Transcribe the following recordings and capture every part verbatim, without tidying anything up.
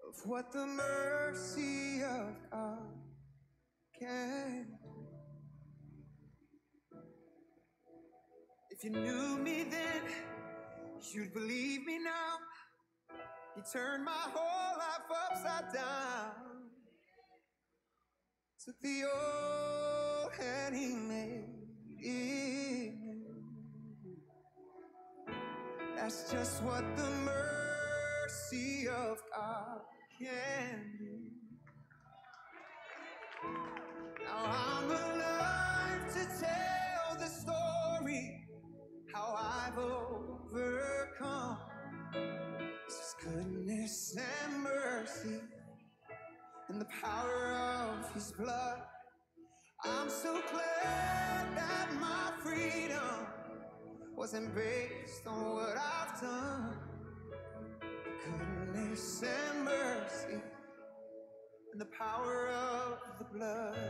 of what the mercy of God can do. If you knew me then, you'd believe me now. He turned my whole life upside down. Took the old and he made it new. That's just what the mercy of God can do. Now I'm alive to tell the story, how I've overcome. It's His goodness and mercy and the power of His blood. I'm so glad that my freedom wasn't based on what I've done. Goodness and mercy and the power of the blood.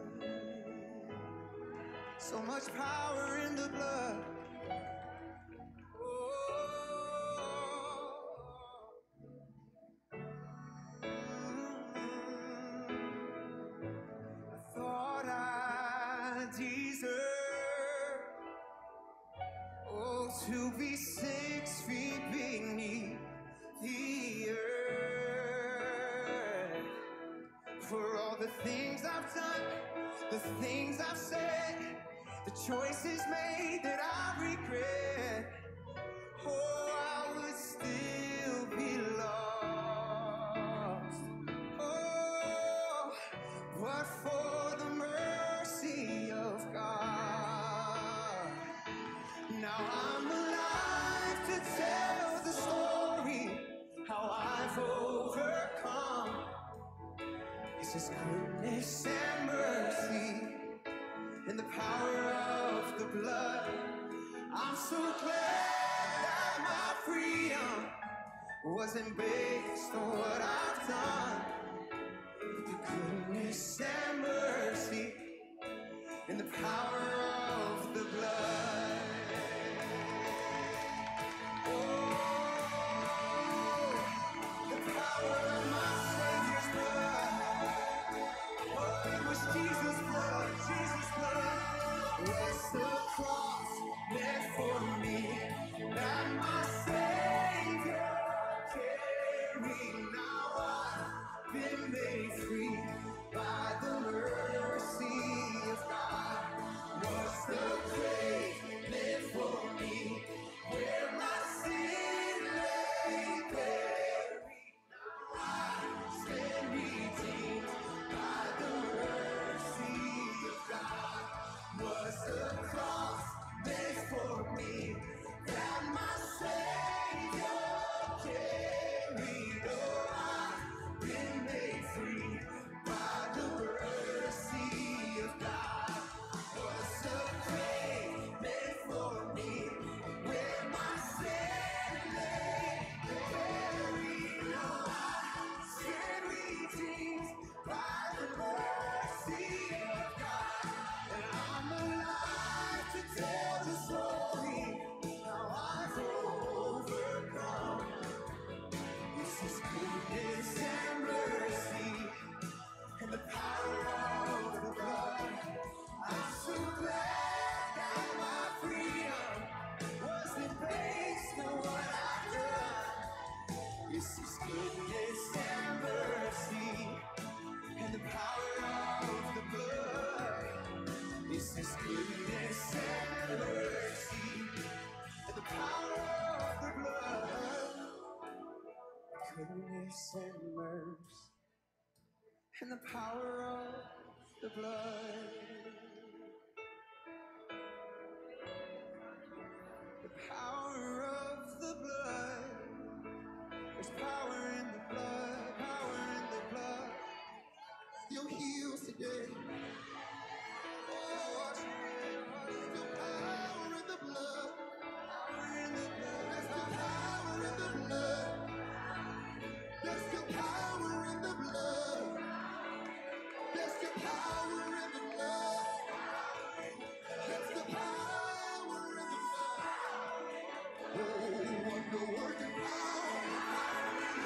So much power in the blood. Oh, I thought I deserved, oh, to be six feet beneath the earth. For all the things I've done, the things I've said, the choices made that I regret, oh, I would still be lost. Oh, but for the mercy of God, now I'm alive to tell the story, how I've overcome. It's His goodness and mercy and the power of the blood. I'm so glad that my freedom wasn't based on what I've done. The goodness and mercy and the power of the blood. Oh, the power of my Savior's blood. Oh, it was Jesus' blood, Jesus' blood. What's the cross meant for me? That my Savior carried. Now I've been made free by the mercy of God. What's the grave meant for me? Where my sin lay buried. I stand redeemed by the mercy of God. Was the cross meant for me? That my Savior carried. Oh, I've been made free by the mercy of God. Was the grave meant for me? Where my sin lay buried. Oh, I stand redeemed by the mercy of God. And I'm alive to tell the story, how I've overcome. It's His goodness and mercy and the power of the blood. I'm so glad that my freedom wasn't based on what I've done. It's His goodness and mercy and the power of the blood. It's His goodness and mercy and the power of the blood. Goodness and mercy and the power of the blood. The power of the blood. There's power in the blood, power in the blood. You'll heal today. Oh, wash away, wash the power in the blood. Power in the blood. There's the power in the blood. There's the power in the blood. There's the power in the blood. There's the power in the blood. Oh, wonder working power.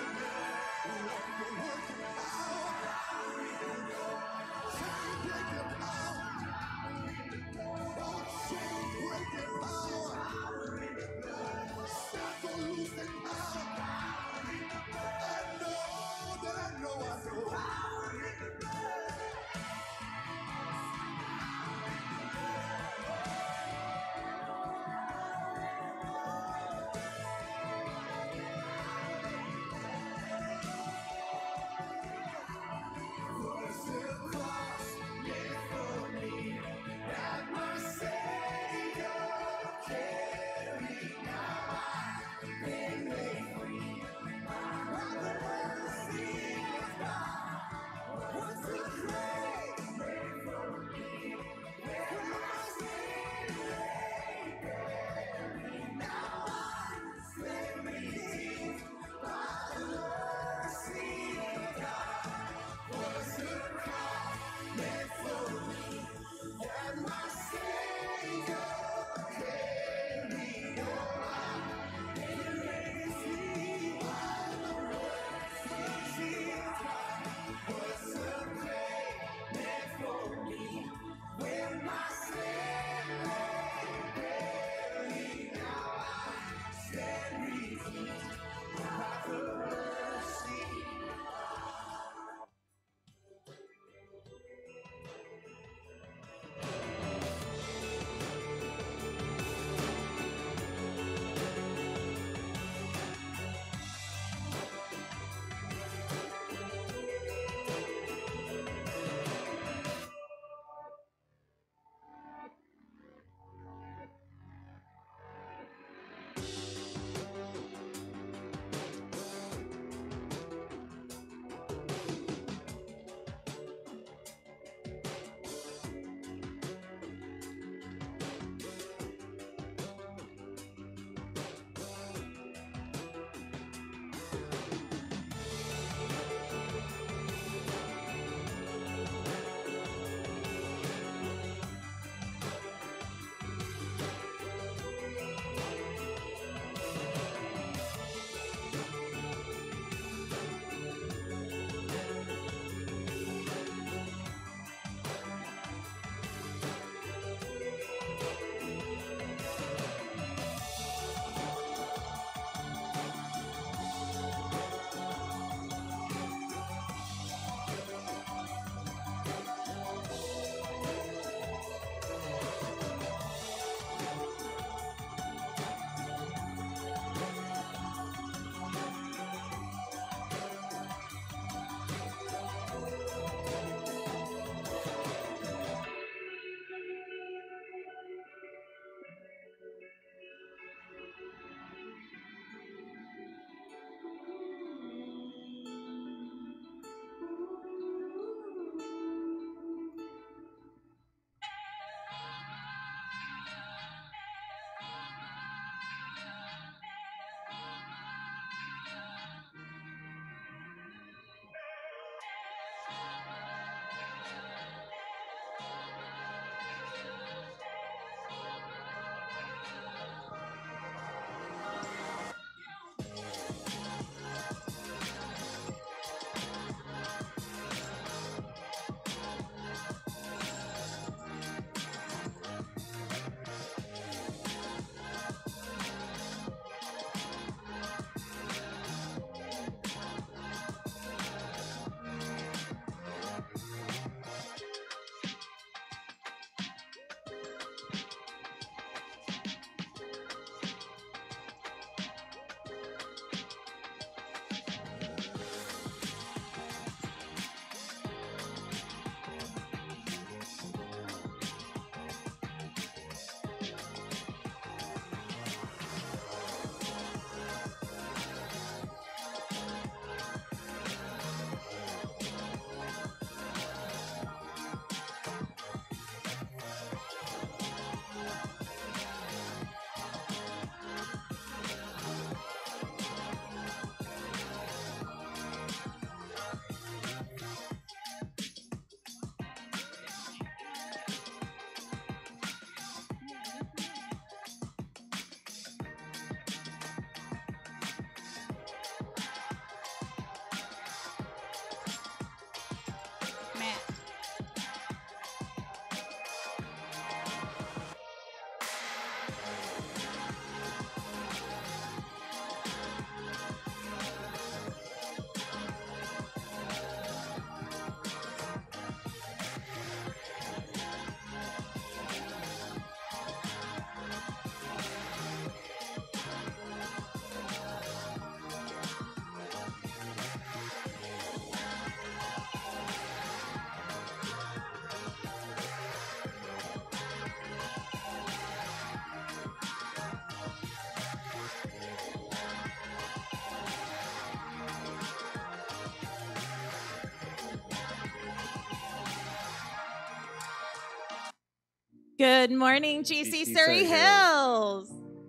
Good morning, G C Surrey Hills.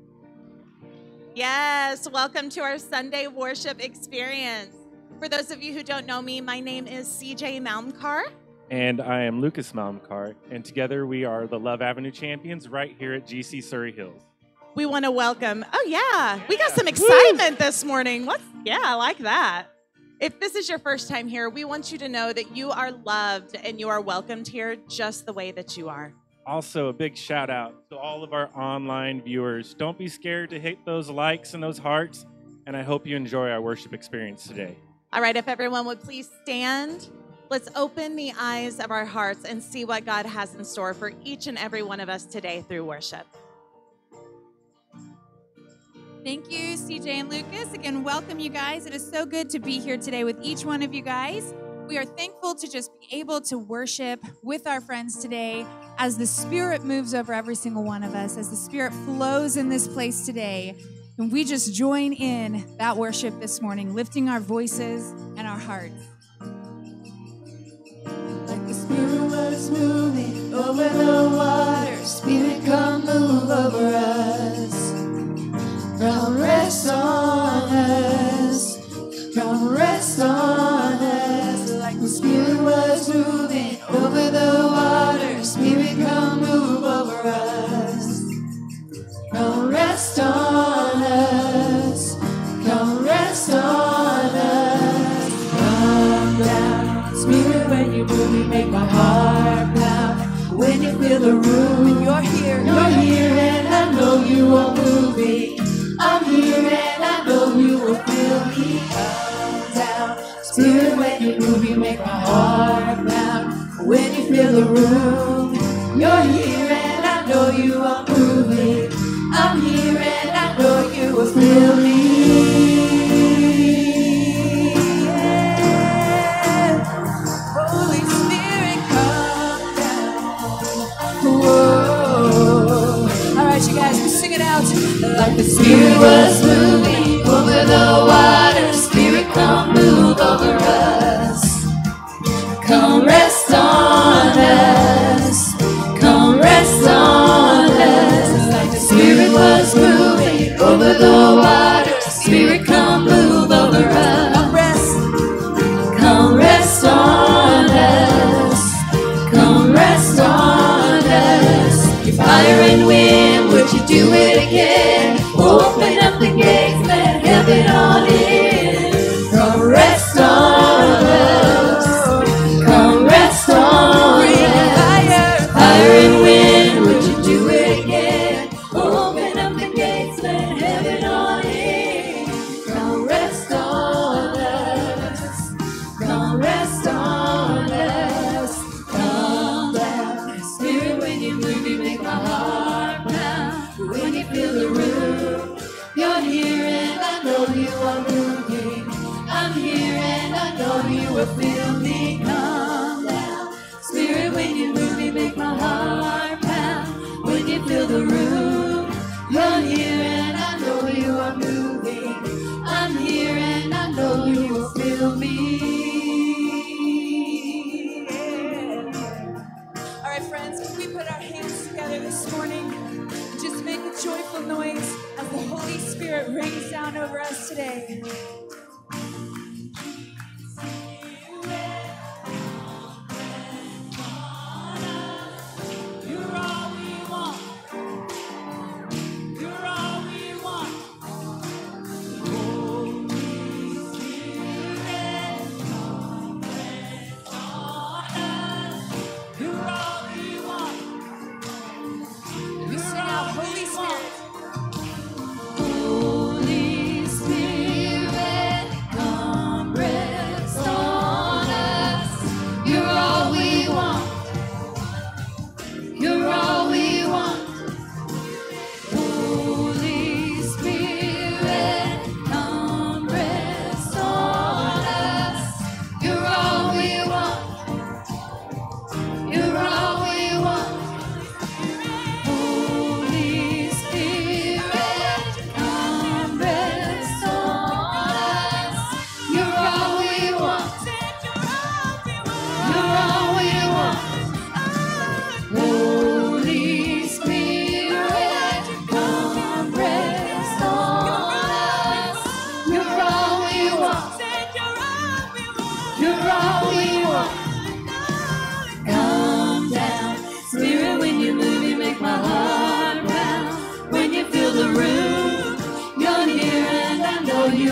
Yes, welcome to our Sunday worship experience. For those of you who don't know me, my name is C J Malmcar. And I am Lucas Malmcar, and together we are the Love Avenue champions right here at G C Surrey Hills. We want to welcome, oh yeah, we got some excitement Woo! This morning. What? Yeah, I like that. If this is your first time here, we want you to know that you are loved and you are welcomed here just the way that you are. Also, a big shout out to all of our online viewers. Don't be scared to hit those likes and those hearts, and I hope you enjoy our worship experience today. All right, if everyone would please stand, let's open the eyes of our hearts and see what God has in store for each and every one of us today through worship. Thank you, C J and Lucas. Again, welcome you guys. It is so good to be here today with each one of you guys. We are thankful to just be able to worship with our friends today as the Spirit moves over every single one of us, as the Spirit flows in this place today. And we just join in that worship this morning, lifting our voices and our hearts. Like the Spirit was moving over the water, Spirit come move over us. Come rest on us, come rest on us. Like the Spirit was moving over the water, Spirit come move over us. Come rest on us, come rest on us. Come down, Spirit, when you move, you make my heart pound. When you feel the room, you're here, you're here, and I know you are moving. I'm here and I know you will feel me. Come down, Spirit, when you move, you make my heart pound. When you feel the room, you're here and I know you are moving. I'm here and I know you will feel me. Yeah. Holy Spirit, come down. Whoa. All right, you guys, we're singing out. Like the Spirit was moving over the water, Spirit come move over us. Come rest on us, come rest on us. Like the Spirit was moving over the water, Spirit come move over us. Come rest, come rest on us, come rest on us. Your fire and wind, would you do it again? Open up the gates, let heaven on in. Come rest on us, come rest on us. Fire, fire and wind, would you do it again? Open up the gates, let heaven on in. Come rest on us, come rest on us. Come down, Spirit, when you move, you make my heart pound. When you feel the room, you're here and I know you are moving. I'm here and I know you will feel me. Come down, Spirit, when you move, you make my heart pound. When you feel the room, you're here and I know you are moving. I'm here and I know you will feel me. All right, friends, can we put our hands together this morning and just make a joyful noise as the Holy Spirit rains down over us today? You're all we want. You're all we want. Holy Spirit, come rest on us. You're all we want. We sing out, Holy Spirit. Holy Spirit,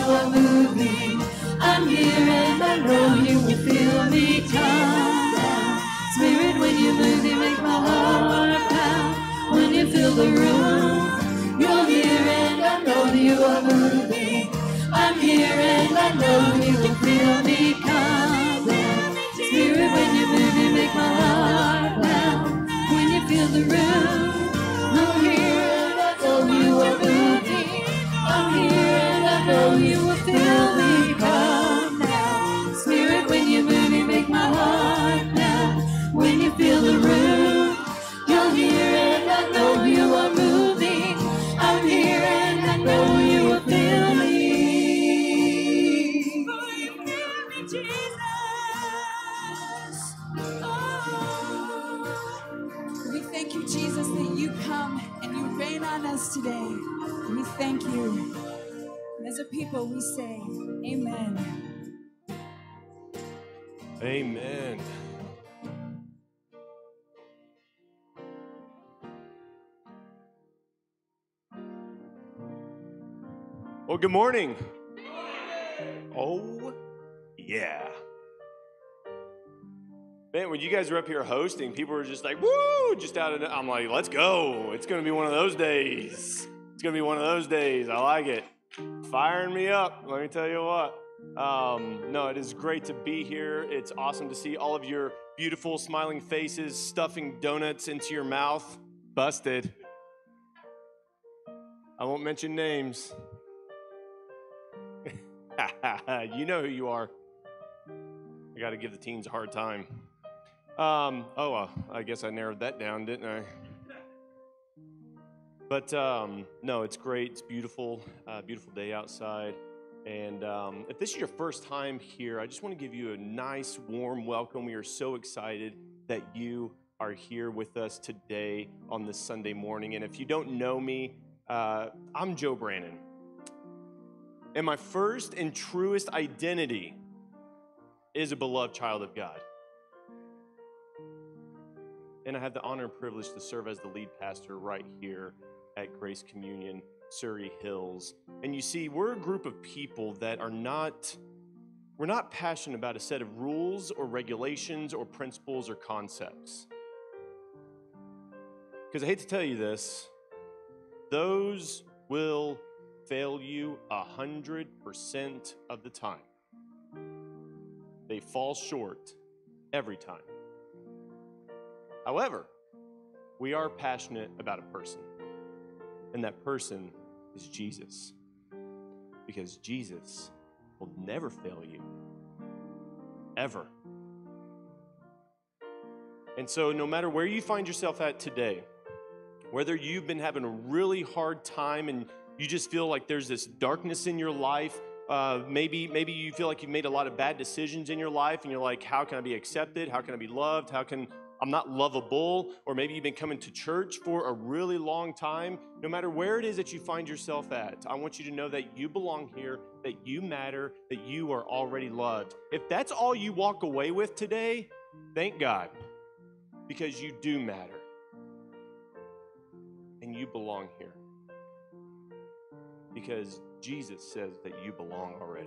are moving. I'm here and I know you will feel me. Come down. Spirit, when you move, you make my heart pound. When you fill the room, you're here and I know you are moving. I'm here and I know you will feel me. Come down. Spirit, when you move, you make my heart pound. When you feel the room, I'm here and I know you are moving. I'm here and I know you will feel me. Come now. Spirit, when you move, you make my heart pound. When you feel the room, you're here and I know you are moving. I'm here and I know you will feel me. Oh, you feel me, Jesus. Oh. We thank you, Jesus, that you come and you reign on us today. We thank you. And as a people, we say, amen. Amen. Well, good morning. Oh, yeah. Man, when you guys were up here hosting, people were just like, woo, just out of the, I'm like, let's go. It's going to be one of those days. It's going to be one of those days. I like it. Firing me up, let me tell you what. Um, no, it is great to be here. It's awesome to see all of your beautiful smiling faces, stuffing donuts into your mouth. Busted. I won't mention names. You know who you are. I got to give the teens a hard time. Um, oh, uh, I guess I narrowed that down, didn't I? But um, no, it's great. It's beautiful. Uh, beautiful day outside. And um, if this is your first time here, I just want to give you a nice, warm welcome. We are so excited that you are here with us today on this Sunday morning. And if you don't know me, uh, I'm Joe Brannon. And my first and truest identity is a beloved child of God. And I have the honor and privilege to serve as the lead pastor right here at Grace Communion, Surrey Hills. And you see, we're a group of people that are not, we're not passionate about a set of rules or regulations or principles or concepts. Because I hate to tell you this, those will fail you a hundred percent of the time. They fall short every time. However, we are passionate about a person, and that person is Jesus. Because Jesus will never fail you, ever. And so no matter where you find yourself at today, whether you've been having a really hard time and you just feel like there's this darkness in your life, uh, maybe, maybe you feel like you've made a lot of bad decisions in your life and you're like, how can I be accepted? How can I be loved? How can I'm not lovable? Or maybe you've been coming to church for a really long time. No matter where it is that you find yourself at, I want you to know that you belong here, that you matter, that you are already loved. If that's all you walk away with today, thank God, because you do matter. And you belong here. Because Jesus says that you belong already.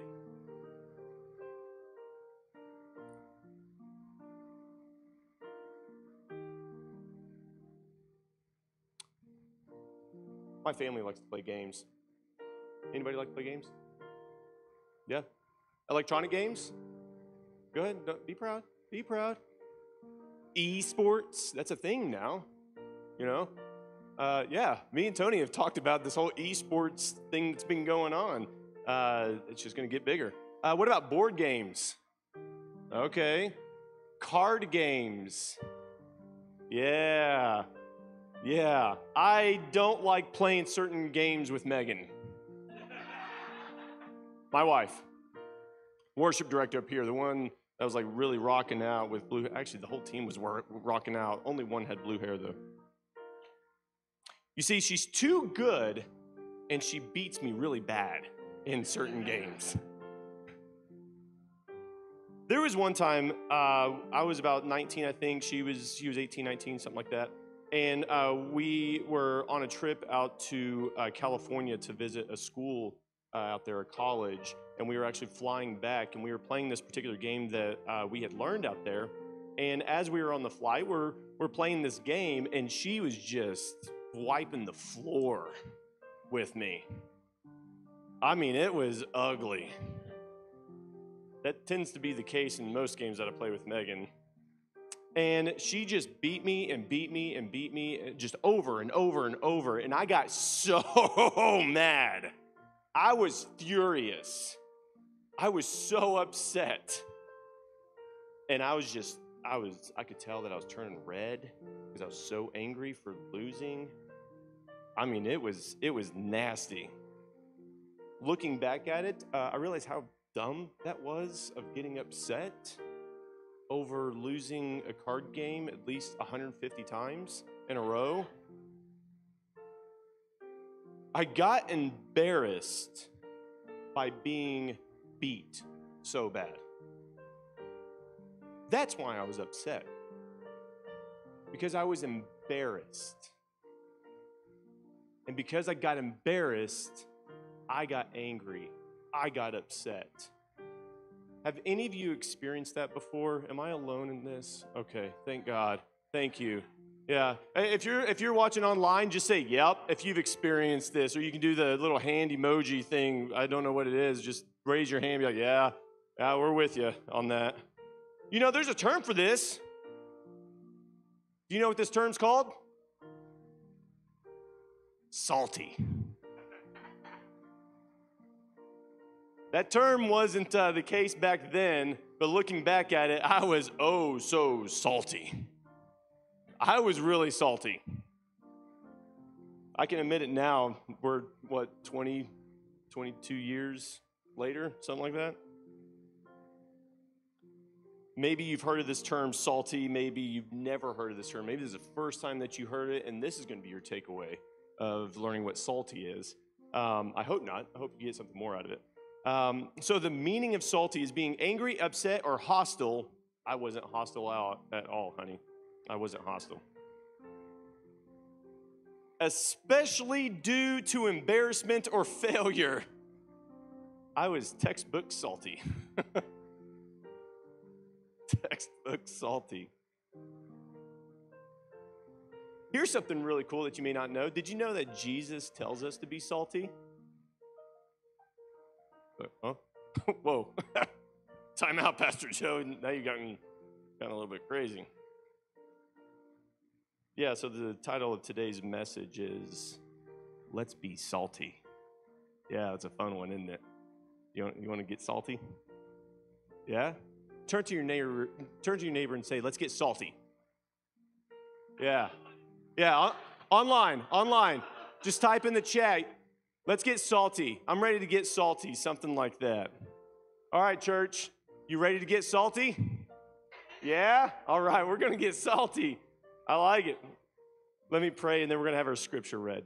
My family likes to play games. Anybody like to play games? Yeah? Electronic games? Go ahead, be proud, be proud. E-sports, that's a thing now, you know? Uh, yeah, me and Tony have talked about this whole esports thing that's been going on. Uh, it's just going to get bigger. Uh, what about board games? Okay. Card games. Yeah. Yeah. I don't like playing certain games with Megan. My wife. Worship director up here, the one that was like really rocking out with blue. Actually, the whole team was rocking out. Only one had blue hair, though. You see, she's too good, and she beats me really bad in certain games. There was one time, uh, I was about nineteen, I think. She was she was eighteen, nineteen, something like that. And uh, we were on a trip out to uh, California to visit a school uh, out there at college, and we were actually flying back, and we were playing this particular game that uh, we had learned out there. And as we were on the flight, we're, we're playing this game, and she was just wiping the floor with me. I mean, it was ugly. That tends to be the case in most games that I play with Megan. And she just beat me and beat me and beat me just over and over and over. And I got so mad. I was furious. I was so upset. And I was just, I was, I could tell that I was turning red because I was so angry for losing. I mean, it was, it was nasty. Looking back at it, uh, I realized how dumb that was of getting upset over losing a card game at least one hundred fifty times in a row. I got embarrassed by being beat so bad. That's why I was upset. Because I was embarrassed. And because I got embarrassed, I got angry. I got upset. Have any of you experienced that before? Am I alone in this? Okay, thank God. Thank you. Yeah. If you're if you're watching online, just say yep if you've experienced this, or you can do the little hand emoji thing. I don't know what it is. Just raise your hand and be like, yeah, yeah, we're with you on that. You know, there's a term for this. Do you know what this term's called? Salty. That term wasn't uh, the case back then, but looking back at it, I was oh so salty. I was really salty. I can admit it now. We're, what, twenty, twenty-two years later, something like that? Maybe you've heard of this term salty. Maybe you've never heard of this term. Maybe this is the first time that you heard it, and this is going to be your takeaway of learning what salty is. Um, I hope not. I hope you get something more out of it. Um, so the meaning of salty is being angry, upset, or hostile. I wasn't hostile out at all, honey. I wasn't hostile. Especially due to embarrassment or failure. I was textbook salty. Textbook salty. Here's something really cool that you may not know. Did you know that Jesus tells us to be salty? Huh? Whoa. Time out, Pastor Joe. Now you got me got a little bit crazy. Yeah, so the title of today's message is Let's Be Salty. Yeah, it's a fun one, isn't it? You want, you want to get salty? Yeah? Turn to your neighbor, turn to your neighbor and say, let's get salty. Yeah. Yeah, on, online, online. Just type in the chat, let's get salty. I'm ready to get salty, something like that. All right, church, you ready to get salty? Yeah? All right, we're going to get salty. I like it. Let me pray, and then we're going to have our scripture read.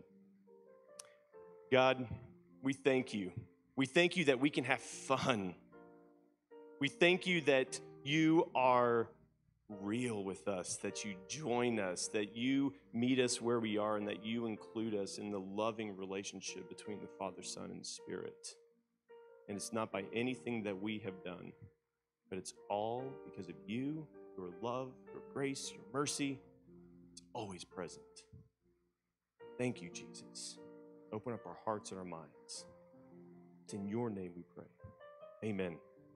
God, we thank you. We thank you that we can have fun. We thank you that you are real with us, that you join us, that you meet us where we are, and that you include us in the loving relationship between the Father, Son, and Spirit. And it's not by anything that we have done, but it's all because of you, your love, your grace, your mercy. It's always present. Thank you, Jesus. Open up our hearts and our minds. It's in your name we pray. Amen.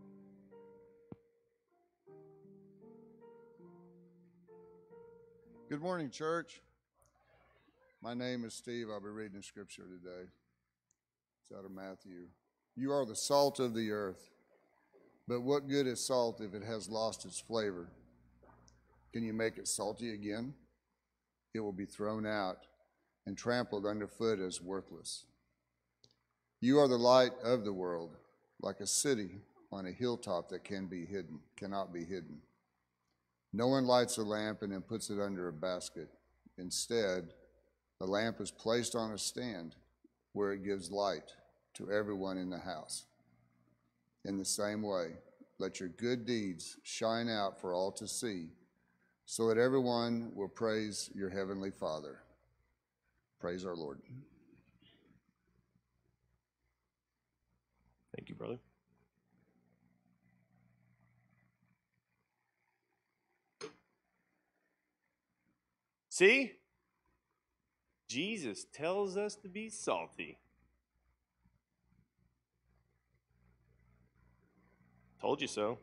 Good morning, church. My name is Steve. I'll be reading scripture today. It's out of Matthew. You are the salt of the earth, but what good is salt if it has lost its flavor? Can you make it salty again? It will be thrown out and trampled underfoot as worthless. You are the light of the world, like a city on a hilltop that can be hidden, cannot be hidden. No one lights a lamp and then puts it under a basket. Instead, the lamp is placed on a stand where it gives light to everyone in the house. In the same way, let your good deeds shine out for all to see, so that everyone will praise your heavenly Father. Praise our Lord. Thank you, brother. See? Jesus tells us to be salty. Told you so.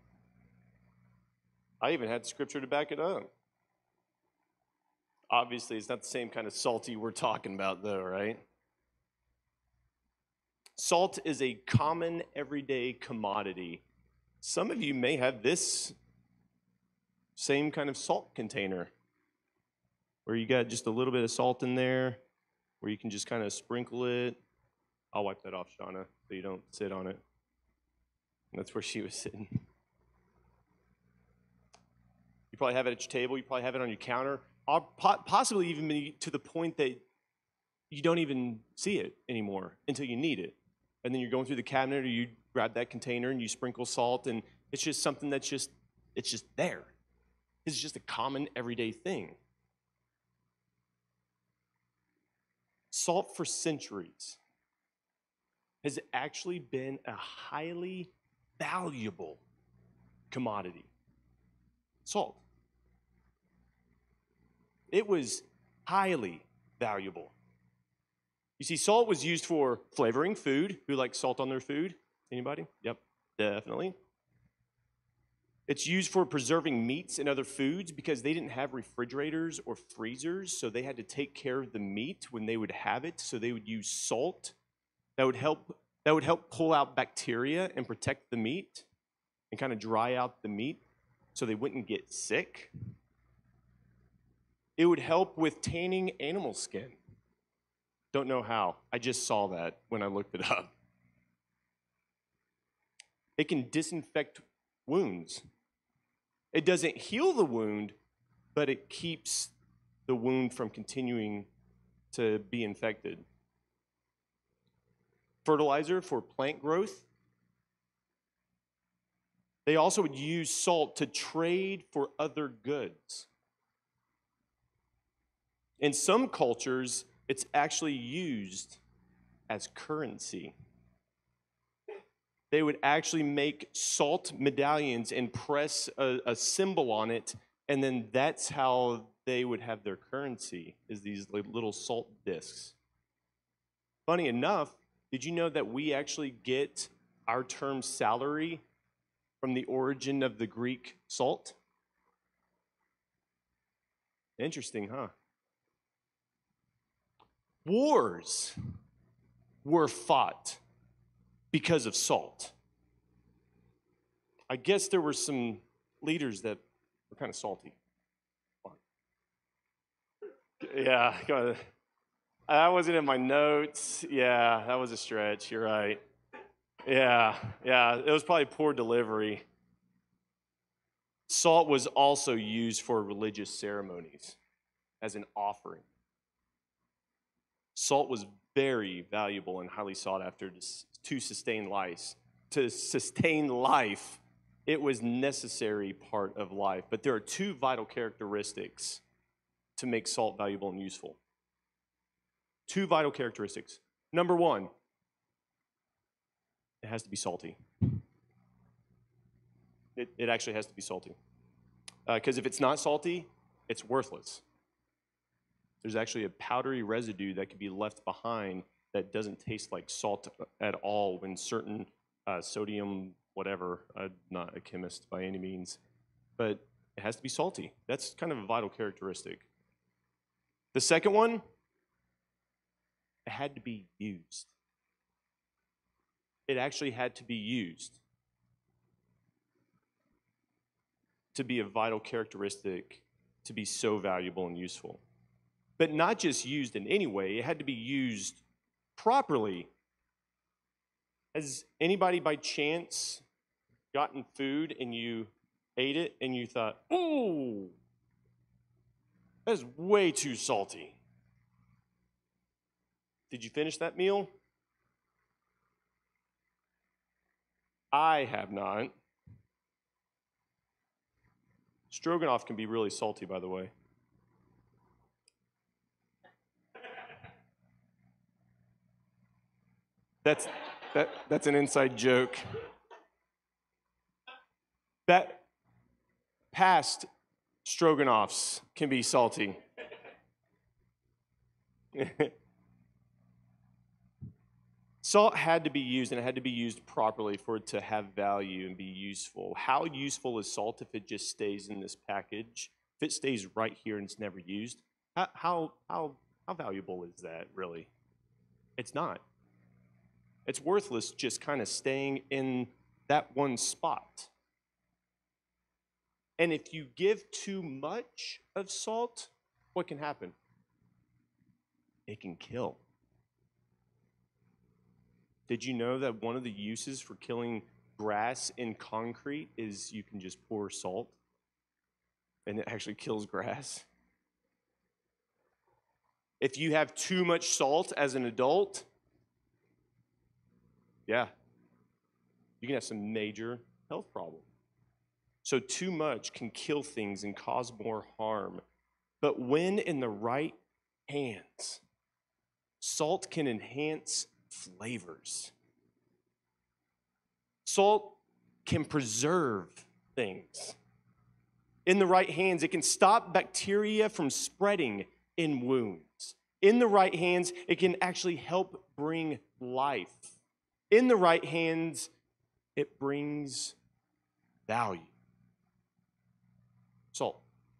I even had scripture to back it up. Obviously, it's not the same kind of salty we're talking about, though, right? Salt is a common everyday commodity. Some of you may have this same kind of salt container where you got just a little bit of salt in there, where you can just kind of sprinkle it. I'll wipe that off, Shauna, so you don't sit on it. That's where she was sitting. You probably have it at your table. You probably have it on your counter. Or possibly even be to the point that you don't even see it anymore until you need it. And then you're going through the cabinet, or you grab that container and you sprinkle salt, and it's just something that's just, it's just there. It's just a common everyday thing. Salt for centuries has actually been a highly valuable commodity. Salt. It was highly valuable. You see, salt was used for flavoring food. Who likes salt on their food? Anybody? Yep, definitely. It's used for preserving meats and other foods because they didn't have refrigerators or freezers, so they had to take care of the meat when they would have it, so they would use salt. That would help, that would help pull out bacteria and protect the meat and kind of dry out the meat so they wouldn't get sick. It would help with tanning animal skin. Don't know how. I just saw that when I looked it up. It can disinfect wounds. It doesn't heal the wound, but it keeps the wound from continuing to be infected. Fertilizer for plant growth. They also would use salt to trade for other goods. In some cultures, it's actually used as currency. They would actually make salt medallions and press a, a symbol on it, and then that's how they would have their currency, is these little salt discs. Funny enough, did you know that we actually get our term salary from the origin of the Greek salt? Interesting, huh? Wars were fought because of salt. I guess there were some leaders that were kind of salty. Yeah, that wasn't in my notes. Yeah, that was a stretch. You're right. Yeah, yeah, it was probably poor delivery. Salt was also used for religious ceremonies as an offering. Salt was very valuable and highly sought after to, to sustain life. To sustain life, it was necessary part of life. But there are two vital characteristics to make salt valuable and useful. Two vital characteristics. Number one, it has to be salty. It, it actually has to be salty. Because uh, if it's not salty, it's worthless. There's actually a powdery residue that could be left behind that doesn't taste like salt at all when certain uh, sodium, whatever, I'm not a chemist by any means, but it has to be salty. That's kind of a vital characteristic. The second one, it had to be used. It actually had to be used to be a vital characteristic, to be so valuable and useful. But not just used in any way, it had to be used properly. Has anybody by chance gotten food and you ate it and you thought, ooh, that's way too salty? Did you finish that meal? I have not. Stroganoff can be really salty, by the way. That's That, that's an inside joke. That past stroganoffs can be salty. Salt had to be used, and it had to be used properly for it to have value and be useful. How useful is salt if it just stays in this package? If it stays right here and it's never used? How, how, how, how valuable is that, really? It's not. It's worthless just kind of staying in that one spot. And if you give too much of salt, what can happen? It can kill. Did you know that one of the uses for killing grass in concrete is you can just pour salt and it actually kills grass? If you have too much salt as an adult, yeah, you can have some major health problems. So too much can kill things and cause more harm. But when in the right hands, salt can enhance flavors. Salt can preserve things. In the right hands, it can stop bacteria from spreading in wounds. In the right hands, it can actually help bring life. In the right hands, it brings value. Salt.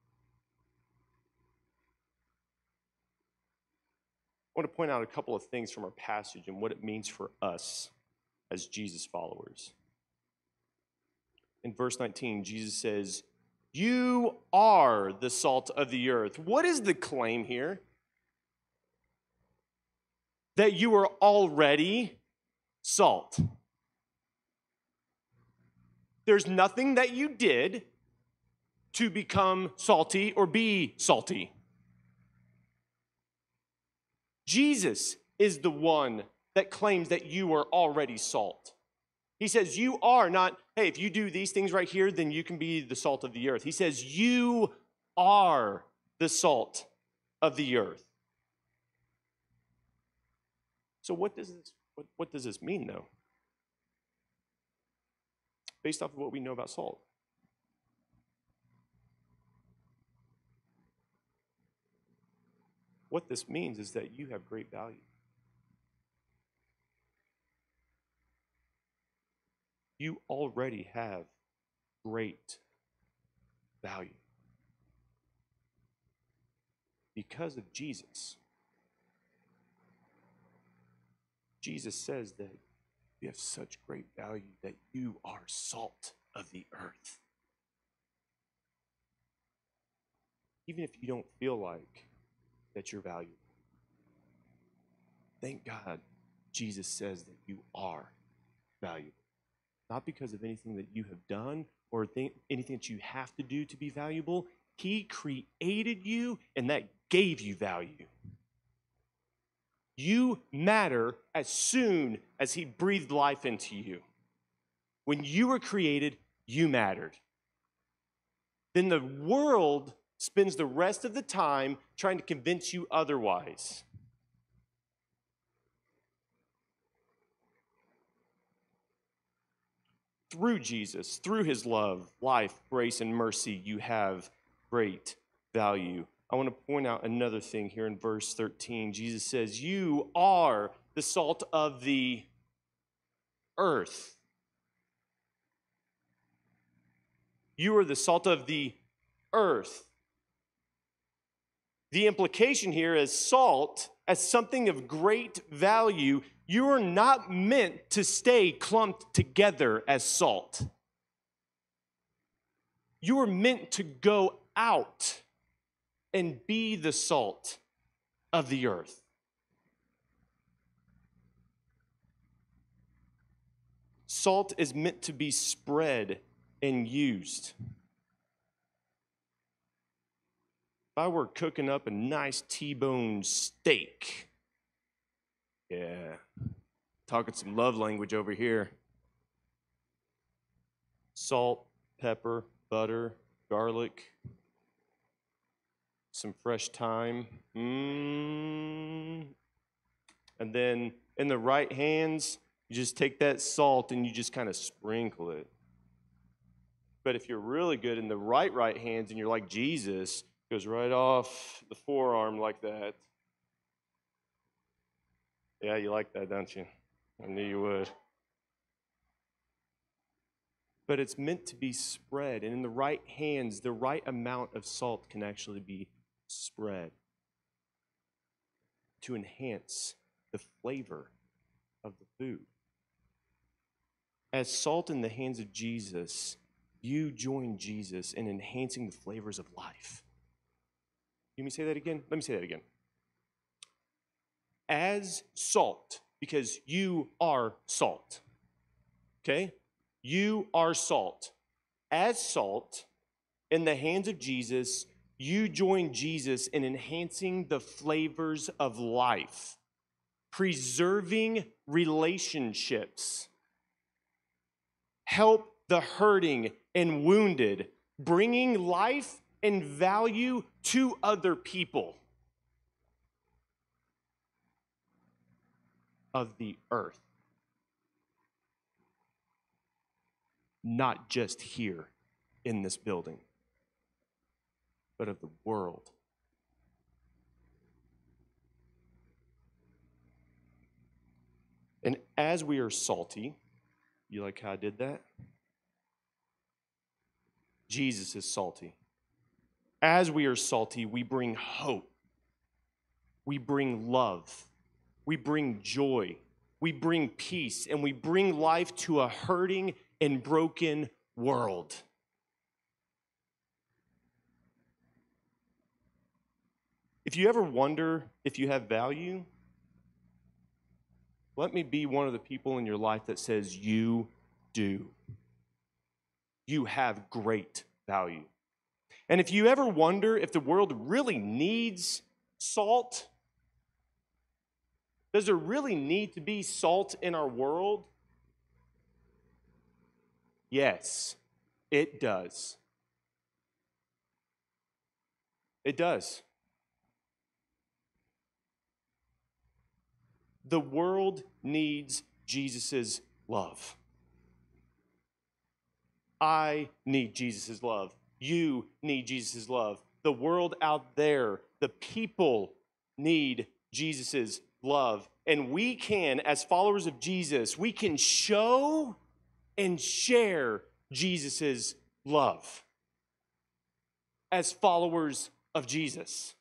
I want to point out a couple of things from our passage and what it means for us as Jesus followers. In verse nineteen, Jesus says, "You are the salt of the earth." What is the claim here? That you are already salt. There's nothing that you did to become salty or be salty. Jesus is the one that claims that you are already salt. He says you are not, hey, if you do these things right here, then you can be the salt of the earth. He says you are the salt of the earth. So what does this, what, what does this mean, though? Based off of what we know about salt. What this means is that you have great value. You already have great value. Because of Jesus. Jesus says that you have such great value that you are salt of the earth. Even if you don't feel like that you're valuable. Thank God Jesus says that you are valuable. Not because of anything that you have done or th- anything that you have to do to be valuable. He created you and that gave you value. You matter as soon as he breathed life into you. When you were created, you mattered. Then the world spends the rest of the time trying to convince you otherwise. Through Jesus, through his love, life, grace, and mercy, you have great value. I want to point out another thing here in verse thirteen. Jesus says, you are the salt of the earth. You are the salt of the earth. The implication here is salt as something of great value. You are not meant to stay clumped together as salt. You are meant to go out and be the salt of the earth. Salt is meant to be spread and used. If I were cooking up a nice T-bone steak, yeah, talking some love language over here. Salt, pepper, butter, garlic, some fresh thyme. Mmm. And then in the right hands, You just take that salt and you just kind of sprinkle it. But if you're really good in the right, right hands and you're like Jesus, it goes right off the forearm like that. Yeah, you like that, don't you? I knew you would. But it's meant to be spread. And in the right hands, the right amount of salt can actually be spread to enhance the flavor of the food. As salt in the hands of Jesus, you join Jesus in enhancing the flavors of life. Can you say that again? Let me say that again. As salt, because you are salt. Okay? You are salt. As salt, in the hands of Jesus, you join Jesus in enhancing the flavors of life, preserving relationships, help the hurting and wounded, bringing life and value to other people of the earth. Not just here in this building, but of the world. And as we are salty, you like how I did that? Jesus is salty. As we are salty, we bring hope. We bring love. We bring joy. We bring peace. And we bring life to a hurting and broken world. If you ever wonder if you have value, let me be one of the people in your life that says you do. You have great value. And if you ever wonder if the world really needs salt, does there really need to be salt in our world? Yes, it does. It does. The world needs Jesus' love. I need Jesus' love. You need Jesus' love. The world out there, the people need Jesus' love. And we can, as followers of Jesus, we can show and share Jesus' love as followers of Jesus.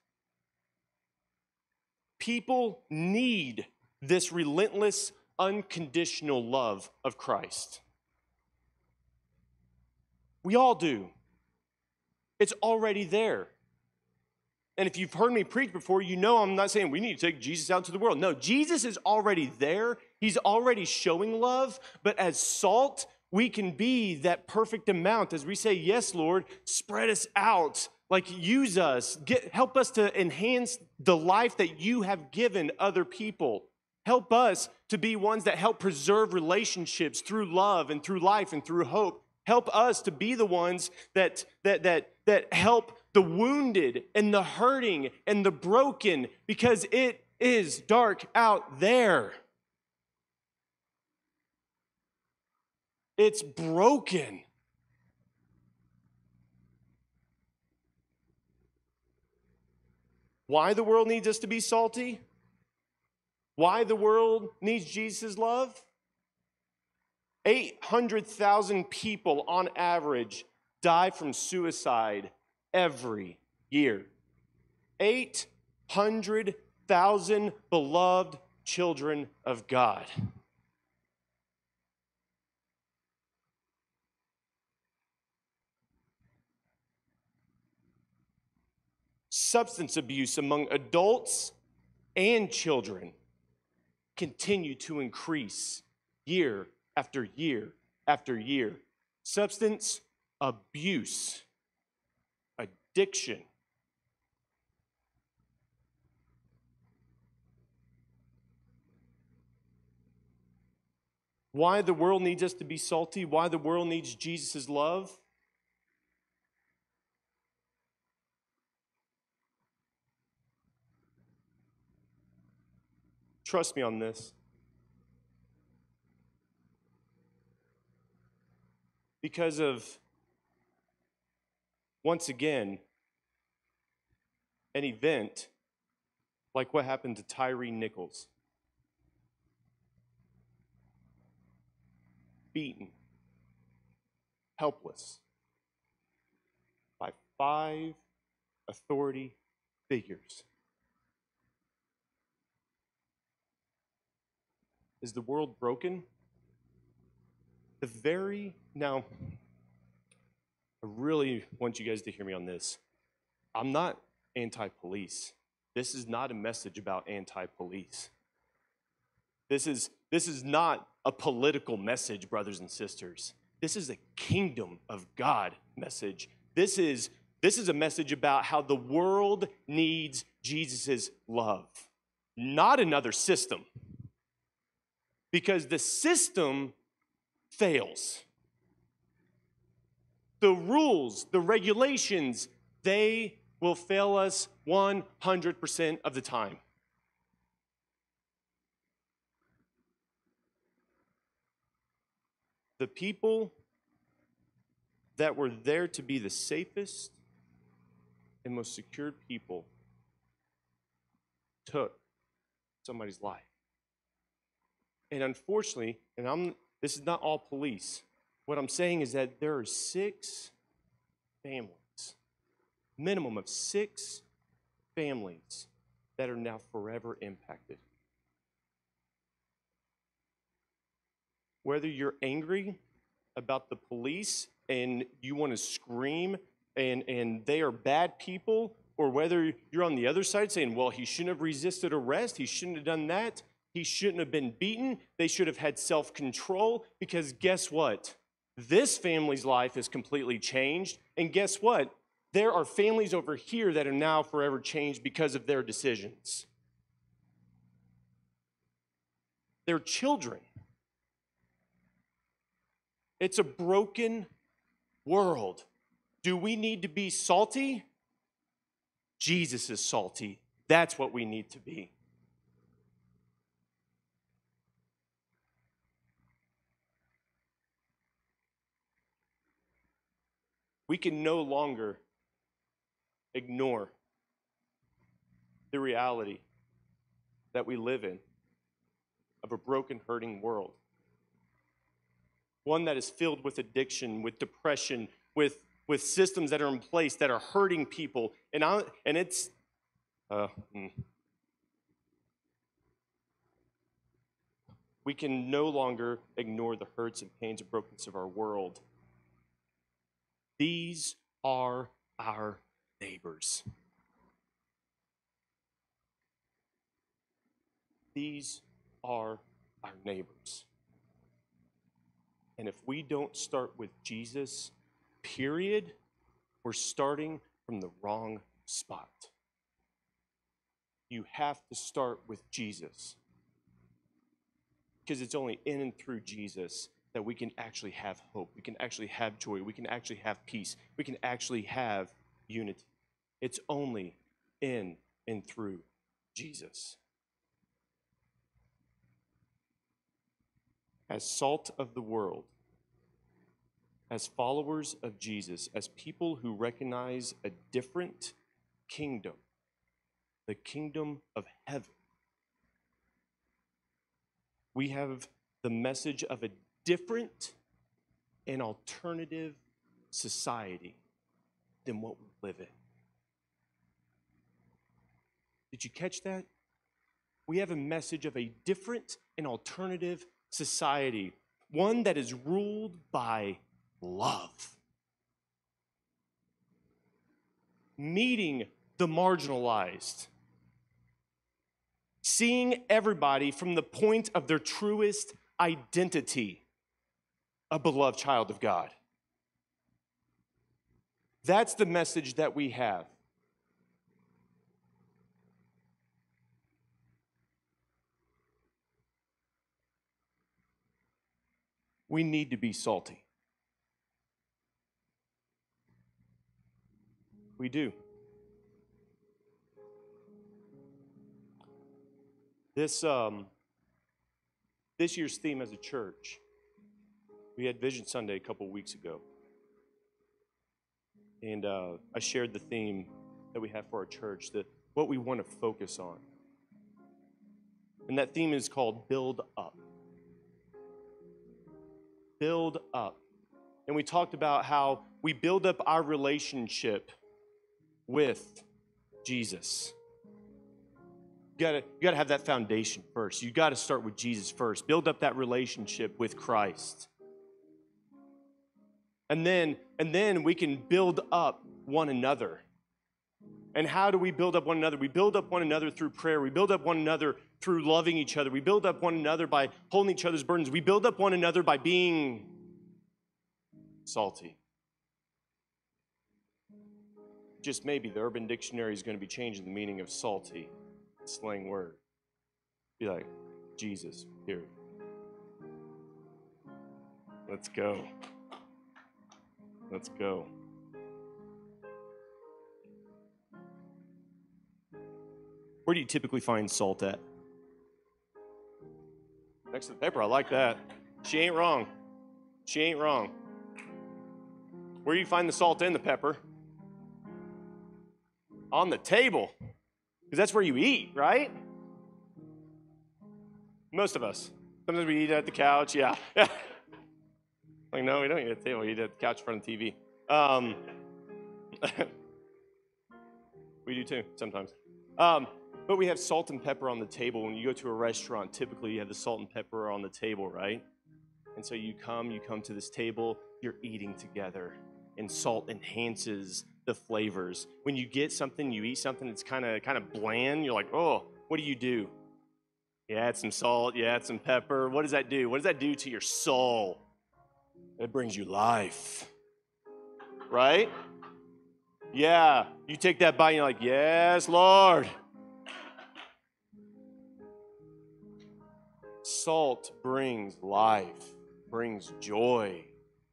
People need this relentless, unconditional love of Christ. We all do. It's already there. And if you've heard me preach before, you know I'm not saying we need to take Jesus out to the world. No, Jesus is already there. He's already showing love. But as salt, we can be that perfect amount. As we say, yes, Lord, spread us out. Like, use us. Get, help us to enhance the life that you have given other people. Help us to be ones that help preserve relationships through love and through life and through hope. Help us to be the ones that, that, that, that help the wounded and the hurting and the broken, because it is dark out there. It's broken. Why the world needs us to be salty? Why the world needs Jesus' love? eight hundred thousand people on average die from suicide every year. eight hundred thousand beloved children of God. Substance abuse among adults and children continue to increase year after year after year. Substance abuse, addiction. Why the world needs us to be salty, why the world needs Jesus' love. Trust me on this. because of, once again, an event like what happened to Tyree Nichols. Beaten, helpless by five authority figures. Is the world broken? The very, now, I really want you guys to hear me on this. I'm not anti-police. This is not a message about anti-police. This is, this is not a political message, brothers and sisters. This is a kingdom of God message. This is, this is a message about how the world needs Jesus' love, not another system. Because the system fails. The rules, the regulations, they will fail us one hundred percent of the time. The people that were there to be the safest and most secured people took somebody's life. And unfortunately, and I'm this is not all police. What I'm saying is that there are six families, minimum of six families that are now forever impacted. Whether you're angry about the police and you want to scream and, and they are bad people, or whether you're on the other side saying, well, he shouldn't have resisted arrest, he shouldn't have done that, he shouldn't have been beaten, they should have had self-control, because guess what? This family's life is completely changed, and guess what? There are families over here that are now forever changed because of their decisions. Their children. It's a broken world. Do we need to be salty? Jesus is salty. That's what we need to be. We can no longer ignore the reality that we live in of a broken, hurting world. One that is filled with addiction, with depression, with, with systems that are in place that are hurting people. And, I, and it's, uh, mm. we can no longer ignore the hurts and pains and brokenness of our world. These are our neighbors. These are our neighbors. And if we don't start with Jesus, period, we're starting from the wrong spot. You have to start with Jesus. Because it's only in and through Jesus that we can actually have hope. We can actually have joy. We can actually have peace. We can actually have unity. It's only in and through Jesus. As salt of the world, as followers of Jesus, as people who recognize a different kingdom, the kingdom of heaven, we have the message of a different and alternative society than what we live in. Did you catch that? We have a message of a different and alternative society, one that is ruled by love, meeting the marginalized, seeing everybody from the point of their truest identity, a beloved child of God. That's the message that we have. We need to be salty. We do. This, um, this year's theme as a church, We had Vision Sunday a couple weeks ago. And uh, I shared the theme that we have for our church, that what we want to focus on. And that theme is called Build Up. Build up. And we talked about how we build up our relationship with Jesus. You gotta, you gotta have that foundation first. You gotta start with Jesus first. Build up that relationship with Christ. And then, and then we can build up one another. And how do we build up one another? We build up one another through prayer. We build up one another through loving each other. We build up one another by holding each other's burdens. We build up one another by being salty. Just maybe the Urban Dictionary is going to be changing the meaning of salty. Slang word. Be like, Jesus, period. Let's go. Let's go. Where do you typically find salt at? Next to the pepper. I like that. She ain't wrong. She ain't wrong. Where do you find the salt and the pepper? On the table. Because that's where you eat, right? Most of us. Sometimes we eat at the couch, yeah. Like, no, we don't eat at the table. We eat at the couch in front of the T V. Um, we do too, sometimes. Um, but we have salt and pepper on the table. When you go to a restaurant, typically you have the salt and pepper on the table, right? And so you come, you come to this table, you're eating together. And salt enhances the flavors. When you get something, you eat something that's kind of kind of bland, you're like, oh, what do you do? You add some salt, you add some pepper. What does that do? What does that do to your soul? It brings you life, right? Yeah, you take that bite and you're like, yes, Lord. Salt brings life, brings joy.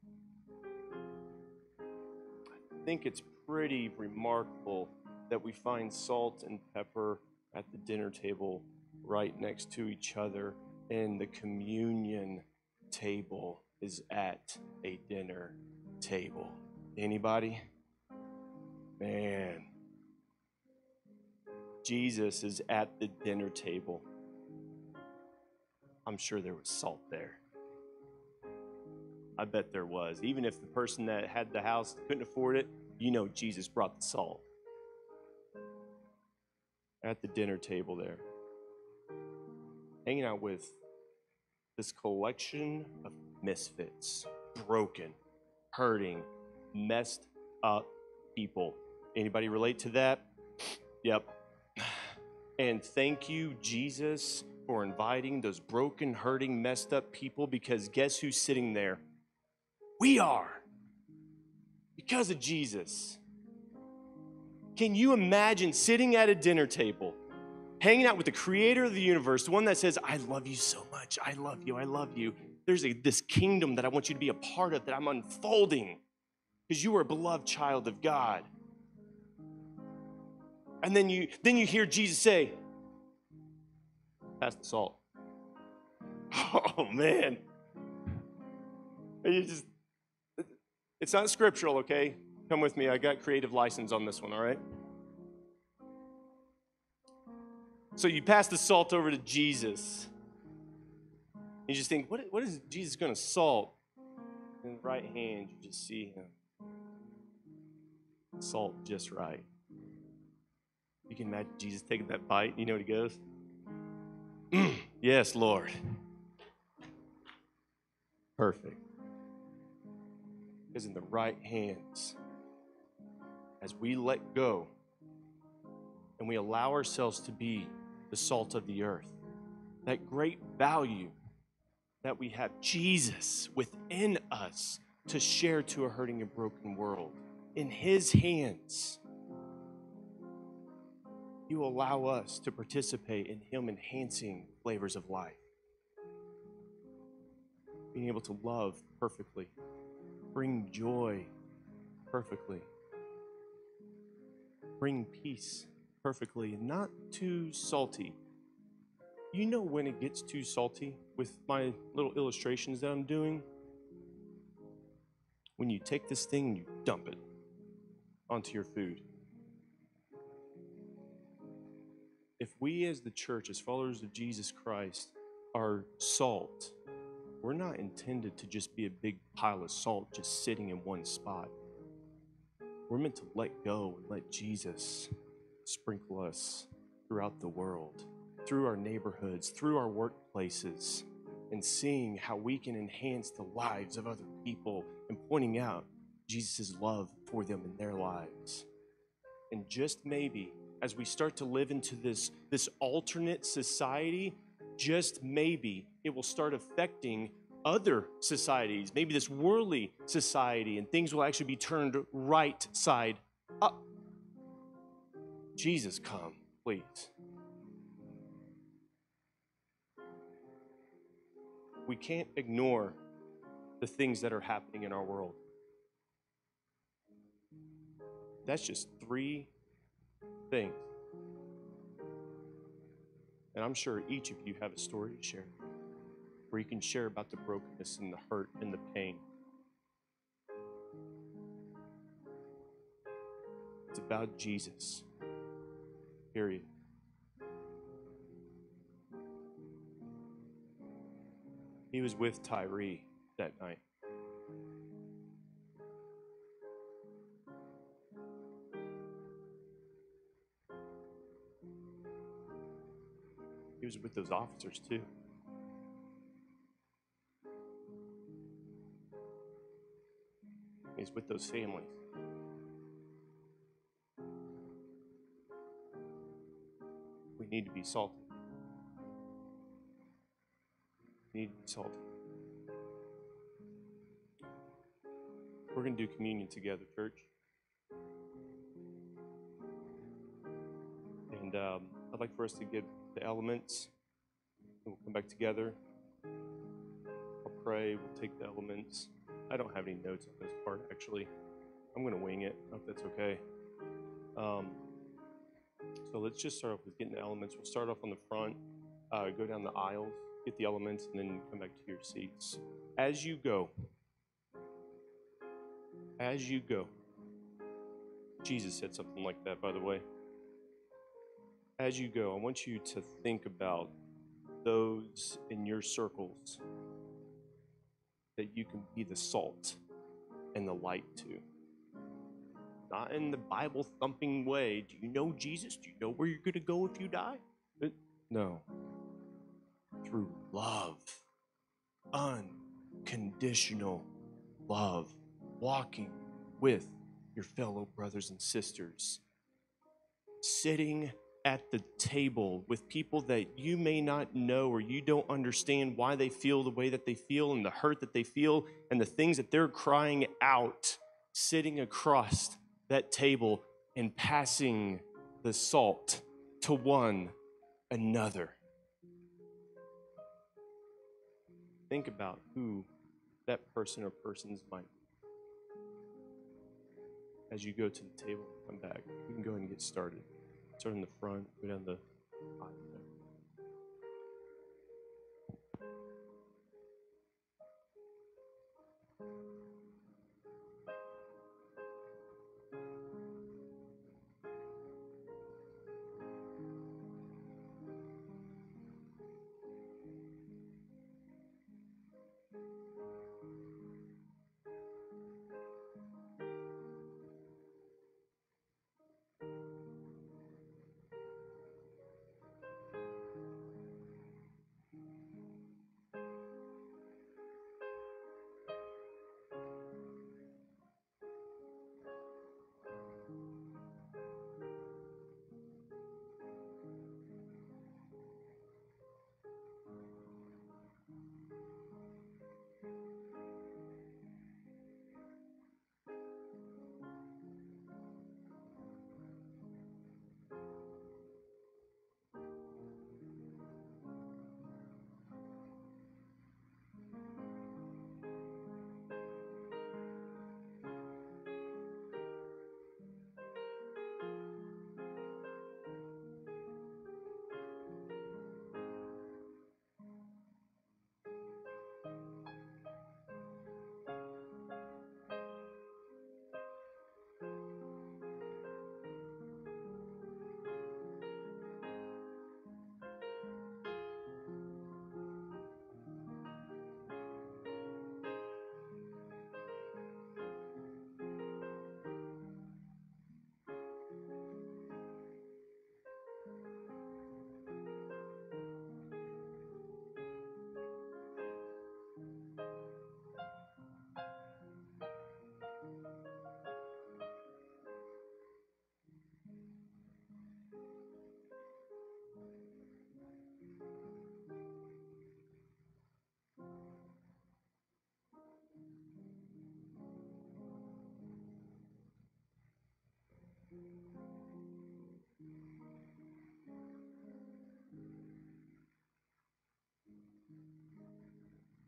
I think it's pretty remarkable that we find salt and pepper at the dinner table right next to each other, and the communion table is at a dinner table. Anybody? Man. Jesus is at the dinner table. I'm sure there was salt there. I bet there was. Even if the person that had the house couldn't afford it, you know Jesus brought the salt. At the dinner table there. Hanging out with this collection of misfits, broken, hurting, messed up people. Anybody relate to that? Yep. And thank you, Jesus, for inviting those broken, hurting, messed up people, because guess who's sitting there? We are. Because of Jesus. Can you imagine sitting at a dinner table, hanging out with the creator of the universe, the one that says, I love you so much, I love you, I love you. There's a, this kingdom that I want you to be a part of, that I'm unfolding, because you are a beloved child of God. And then you, then you hear Jesus say, pass the salt. Oh, man. And you just, it's not scriptural, okay? Come with me. I got creative license on this one, all right? So you pass the salt over to Jesus. You just think, what, what is Jesus going to salt? In the right hand, you just see him. Salt just right. You can imagine Jesus taking that bite. You know what he goes? Mm, yes, Lord. Perfect. Because in the right hands, as we let go and we allow ourselves to be the salt of the earth, that great value that we have Jesus within us to share to a hurting and broken world, in his hands, you allow us to participate in him enhancing flavors of life. Being able to love perfectly, bring joy perfectly, bring peace perfectly, and not too salty. You know when it gets too salty with my little illustrations that I'm doing? when you take this thing and you dump it onto your food. If we as the church, as followers of Jesus Christ, are salt, we're not intended to just be a big pile of salt just sitting in one spot. We're meant to let go and let Jesus sprinkle us throughout the world, through our neighborhoods, through our workplaces, and seeing how we can enhance the lives of other people and pointing out Jesus' love for them in their lives. And just maybe, as we start to live into this, this alternate society, just maybe it will start affecting other societies, maybe this worldly society, and things will actually be turned right side up. Jesus, come, please. We can't ignore the things that are happening in our world. That's just three things. And I'm sure each of you have a story to share, where you can share about the brokenness and the hurt and the pain. It's about Jesus, period. He was with Tyree that night. He was with those officers too. He's with those families. We need to be salty. We need to be salty. We're going to do communion together, church. And um, I'd like for us to get the elements, and we'll come back together. I'll pray, we'll take the elements. I don't have any notes on this part, actually. I'm going to wing it. I hope that's okay. Um, so let's just start off with getting the elements. We'll start off on the front, uh, go down the aisles, get the elements, and then come back to your seats. As you go, as you go, Jesus said something like that, by the way. As you go, I want you to think about those in your circles that you can be the salt and the light to. Not in the Bible thumping way. Do you know Jesus? Do you know where you're going to go if you die? But no. Through love. Unconditional love. Walking with your fellow brothers and sisters. Sitting at the table with people that you may not know, or you don't understand why they feel the way that they feel and the hurt that they feel and the things that they're crying out, sitting across that table and passing the salt to one another. Think about who that person or persons might be. As you go to the table, come back. We can go ahead and get started. Start in the front, go down the aisle there.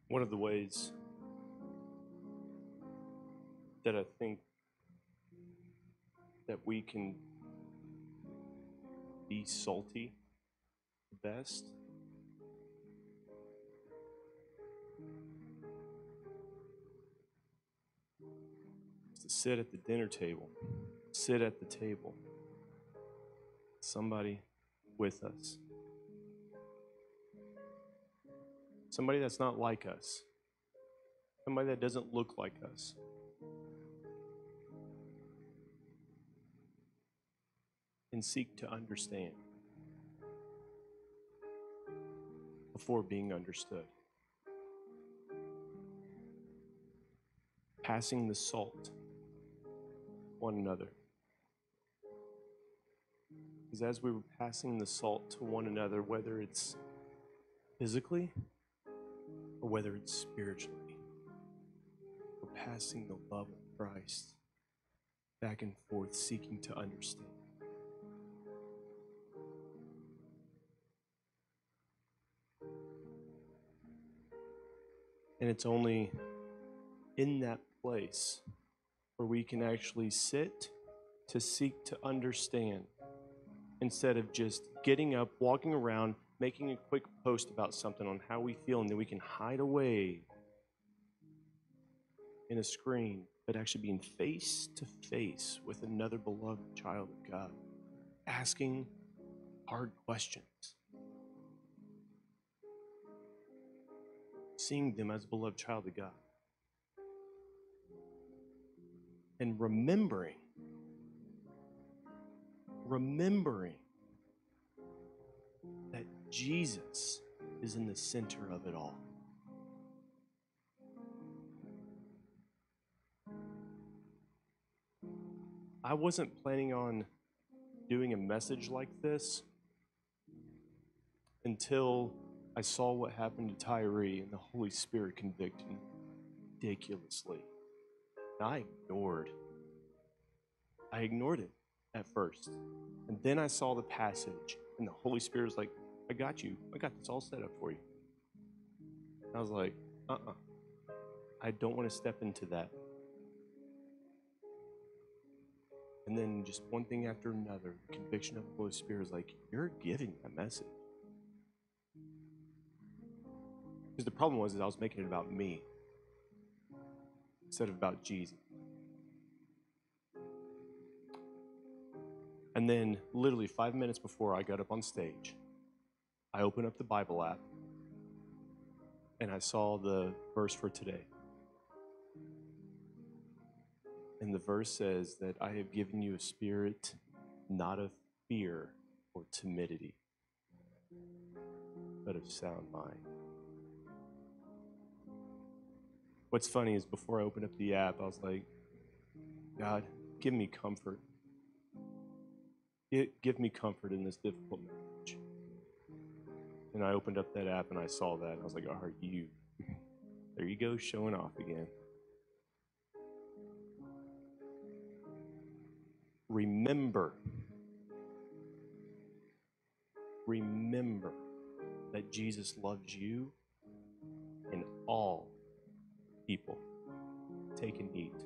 One of the ways that I think that we can be salty the best is to sit at the dinner table, sit at the table, somebody with us, somebody that's not like us, somebody that doesn't look like us. And seek to understand before being understood. Passing the salt one another. Because as we were passing the salt to one another, whether it's physically or whether it's spiritually, we're passing the love of Christ back and forth, seeking to understand. And it's only in that place where we can actually sit to seek to understand instead of just getting up, walking around, making a quick post about something on how we feel, and then we can hide away in a screen, but actually being face to face with another beloved child of God, asking hard questions. Seeing them as a beloved child of God. And remembering, remembering that Jesus is in the center of it all. I wasn't planning on doing a message like this until I saw what happened to Tyree and the Holy Spirit convicted him ridiculously. And I ignored. I ignored it at first. And then I saw the passage, and the Holy Spirit was like, I got you. I got this all set up for you. And I was like, uh-uh. I don't want to step into that. And then just one thing after another, the conviction of the Holy Spirit was like, you're giving that message. Because the problem was that I was making it about me instead of about Jesus. And then literally five minutes before I got up on stage, I opened up the Bible app and I saw the verse for today. And the verse says that I have given you a spirit not of fear or timidity, but of sound mind. What's funny is before I opened up the app, I was like, God, give me comfort. Give me comfort in this difficult message. And I opened up that app and I saw that. And I was like, are you? There you go, showing off again. Remember. Remember that Jesus loves you and all people. Take and eat.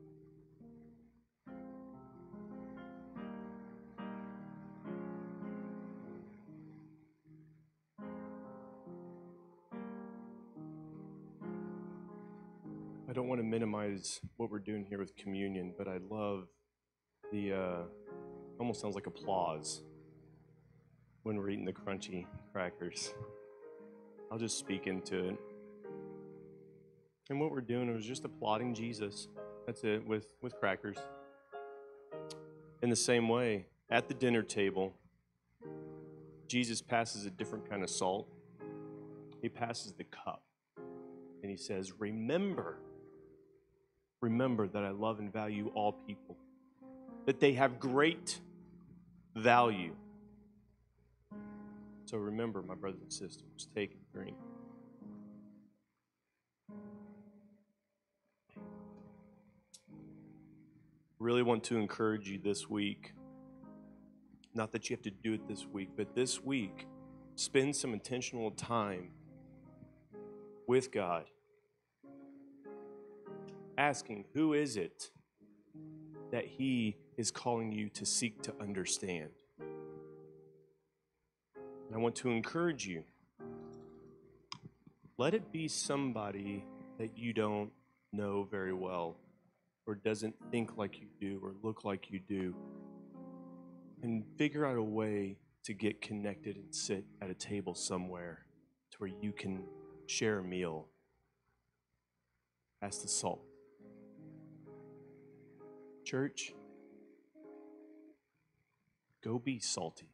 I don't want to minimize what we're doing here with communion, but I love the, uh, almost sounds like applause when we're eating the crunchy crackers. I'll just speak into it. And what we're doing is just applauding Jesus. That's it, with, with crackers. In the same way, at the dinner table, Jesus passes a different kind of salt. He passes the cup. And he says, remember, remember that I love and value all people, that they have great value. So remember, my brothers and sisters, take and drink. Really want to encourage you this week. Not that you have to do it this week, but this week, spend some intentional time with God asking, who is it that he is calling you to seek to understand? And I want to encourage you. Let it be somebody that you don't know very well, or doesn't think like you do, or look like you do. And figure out a way to get connected and sit at a table somewhere to where you can share a meal as the salt. Church, go be salty.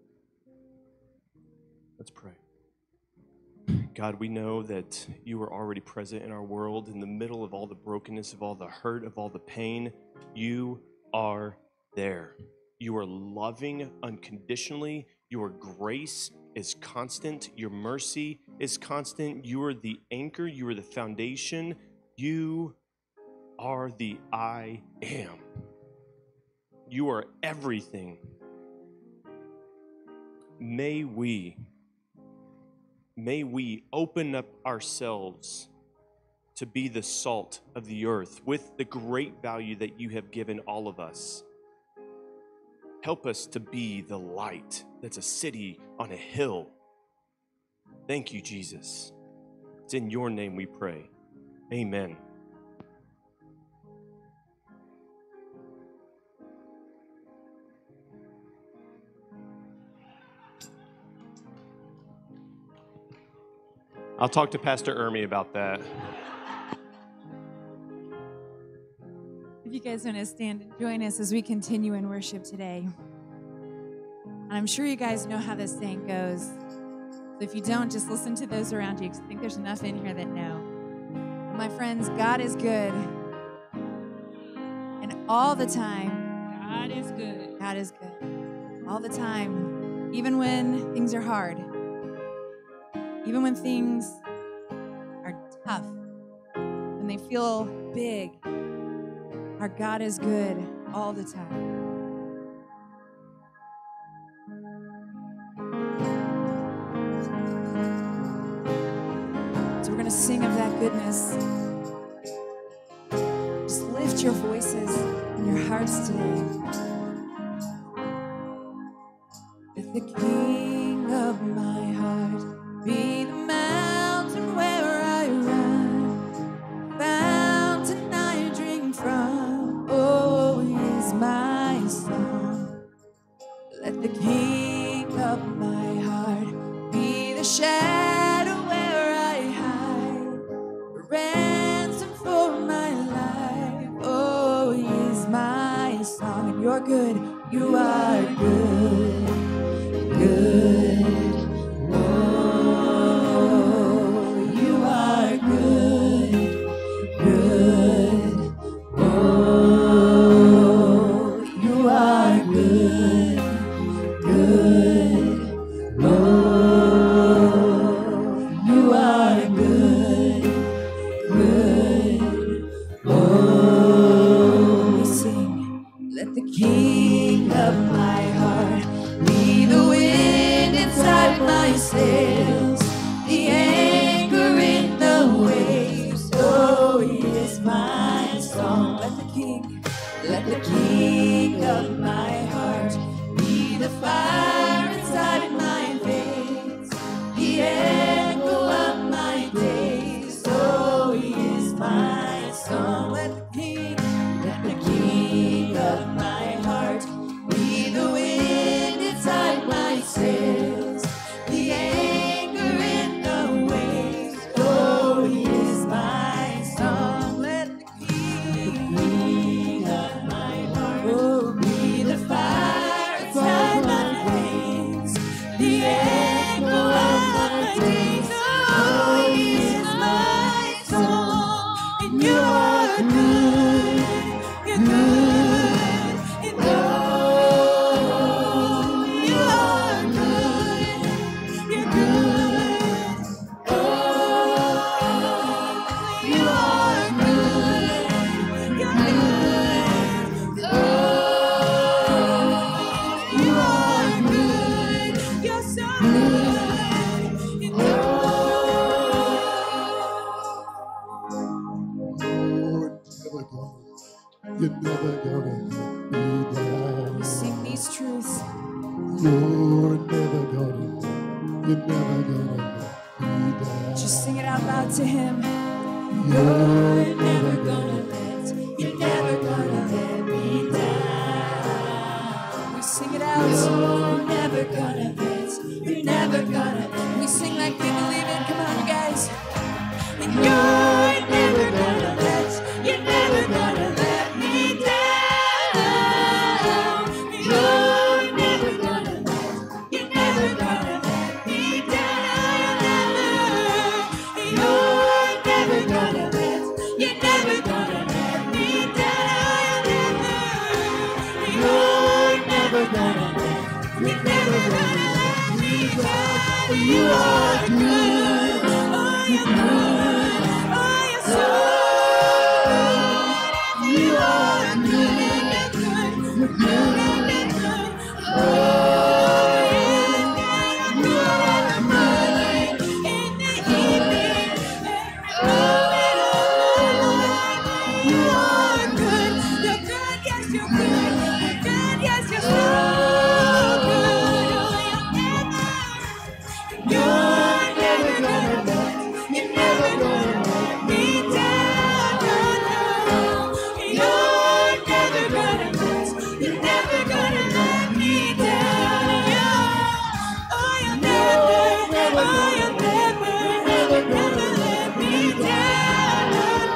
Let's pray. God, we know that you are already present in our world, in the middle of all the brokenness, of all the hurt, of all the pain. You are there. You are loving unconditionally. Your grace is constant. Your mercy is constant. You are the anchor. You are the foundation. You are the I am. You are everything. May we, may we open up ourselves to be the salt of the earth with the great value that you have given all of us. Help us to be the light that's a city on a hill. Thank you, Jesus. It's in your name we pray. Amen. I'll talk to Pastor Ermi about that. If you guys want to stand and join us as we continue in worship today. And I'm sure you guys know how this saying goes. So if you don't, just listen to those around you, because I think there's enough in here that know. My friends, God is good. And all the time, God is good. God is good. All the time, even when things are hard, even when things are tough, when they feel big, our God is good all the time. So we're going to sing of that goodness. Just lift your voices and your hearts today. Let the King of my heart be the mountain where I run, fountain I drink from. Oh, he is my song. Let the King of my heart be the shadow where I hide, a ransom for my life. Oh, he is my song. And you're good, you are good, good. You're never gonna let me down. We sing these truths. You're never gonna, you're never gonna let me down. Just sing it out loud to him. You're never gonna, You're never gonna let me down. We sing it out. you're never gonna let, You're never gonna. We sing like we believe it. Come on, you guys. And you're never gonna let. You're never gonna let me down. You're never gonna let. You're never gonna let me down. You're never gonna let. You're never gonna let me down. You're never gonna let. You're never gonna let me down. You are good. Oh, you're good. Oh, you're so good. You are good. You're good. You're good. Oh, you are good. In the evening, every moment of my life, you are good. You're good. Yes, you're good. You're good. Yes, you're so good. Oh, you're never, you're never gonna let, you're never gonna let me down. You're never gonna let, you're never gonna let me down. Oh, you'll never, oh, you'll never, never, never let me down.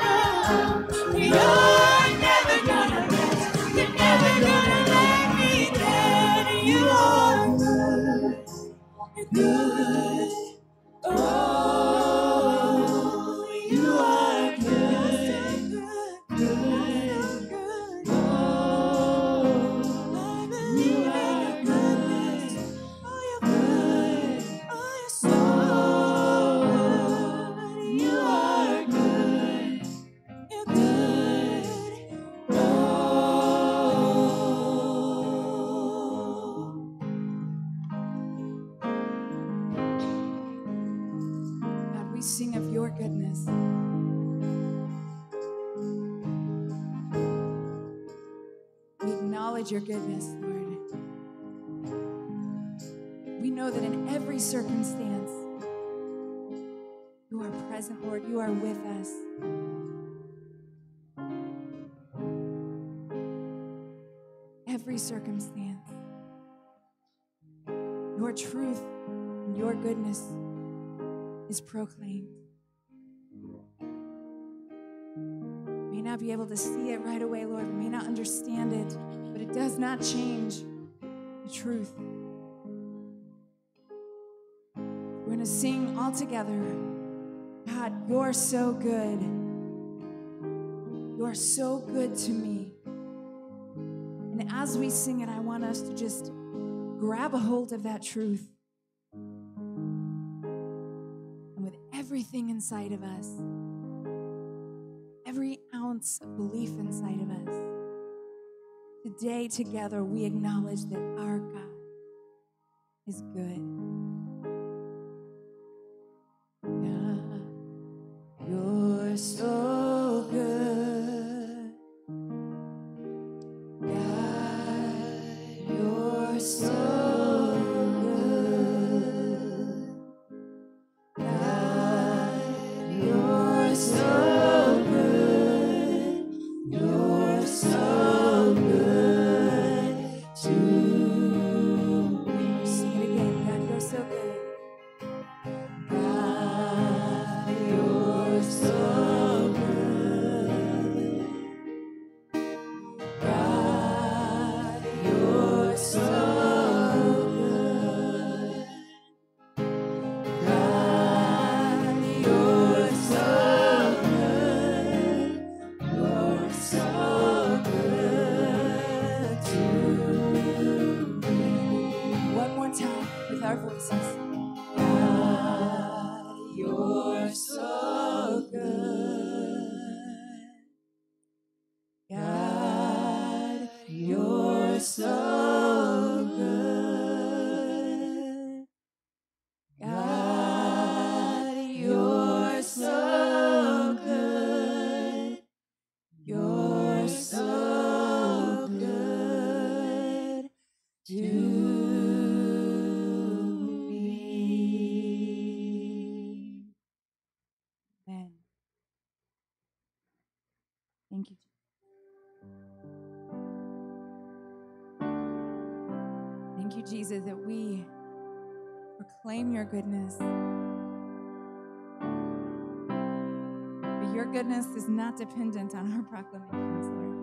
You're never gonna let, you're never gonna let me down. You are good, good. Oh, you are good, good, good. Oh, you are good. Oh, you're good. Oh, you're so good. You are good. You're good. Oh. God, we sing of your goodness. We acknowledge your goodness, Lord. We know that in every circumstance, you are present, Lord. You are with us. Every circumstance, your truth and your goodness is proclaimed. We may not be able to see it right away, Lord. We may not understand it, but it does not change the truth. We're going to sing all together. God, you're so good. You're so good to me. And as we sing it, I want us to just grab a hold of that truth. And with everything inside of us, every ounce of belief inside of us, today together we acknowledge that our God is good. God, you're so good. God, you're so good. God, you're so good. You're so good to me. Sing it again. God, you're so good. God, you're so good. God, you're so good. God, you're so good. You're so good to me. One more time with our voices. God, you're so good. God, you're so good. God, you're so good. You're to me. Amen. Thank you. Thank you, Jesus, that we proclaim your goodness. But your goodness is not dependent on our proclamations, Lord.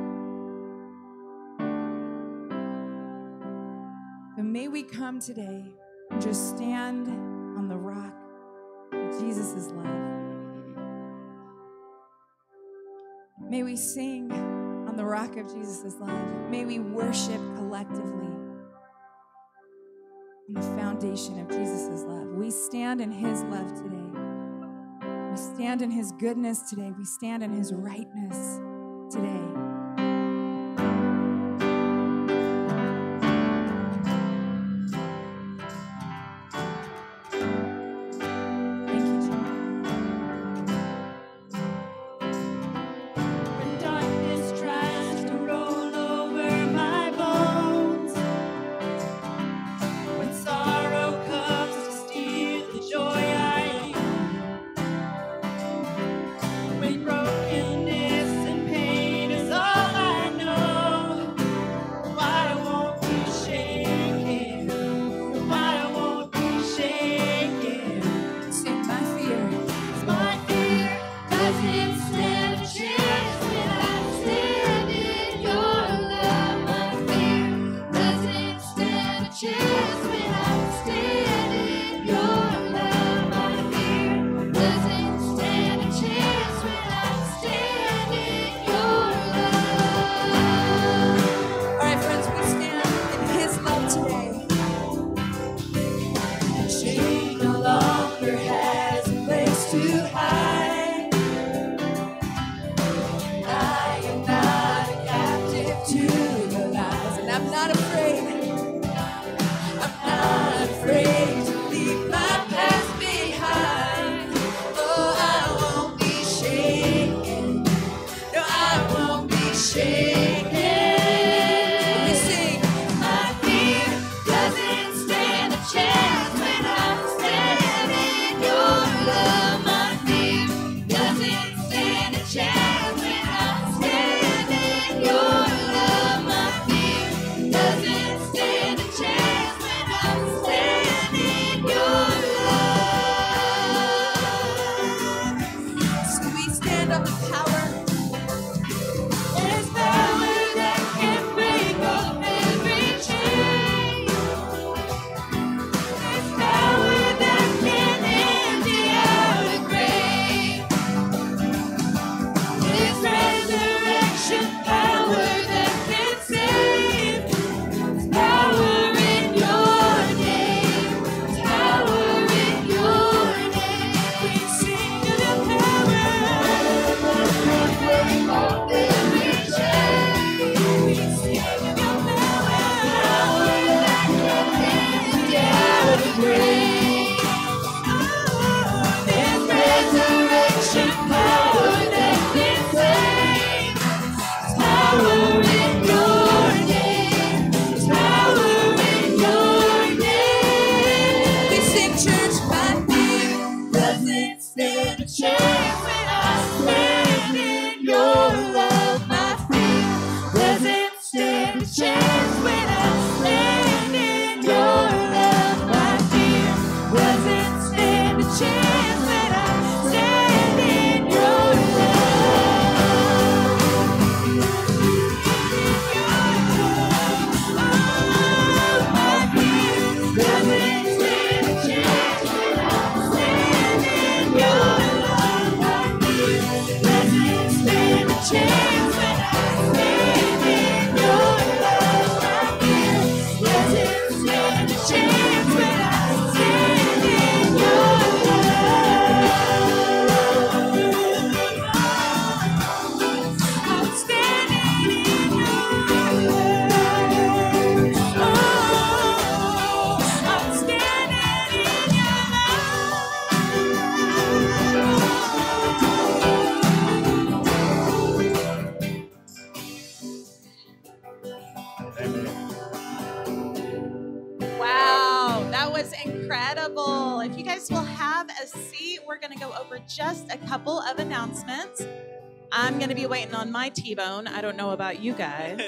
But may we come today and just stand on the rock of Jesus' love. May we sing on the rock of Jesus' love. May we worship collectively on the foundation of Jesus' love. We stand in his love today. We stand in his goodness today. We stand in his rightness today. There's power incredible. If you guys will have a seat, we're going to go over just a couple of announcements. I'm going to be waiting on my T-bone. I don't know about you guys.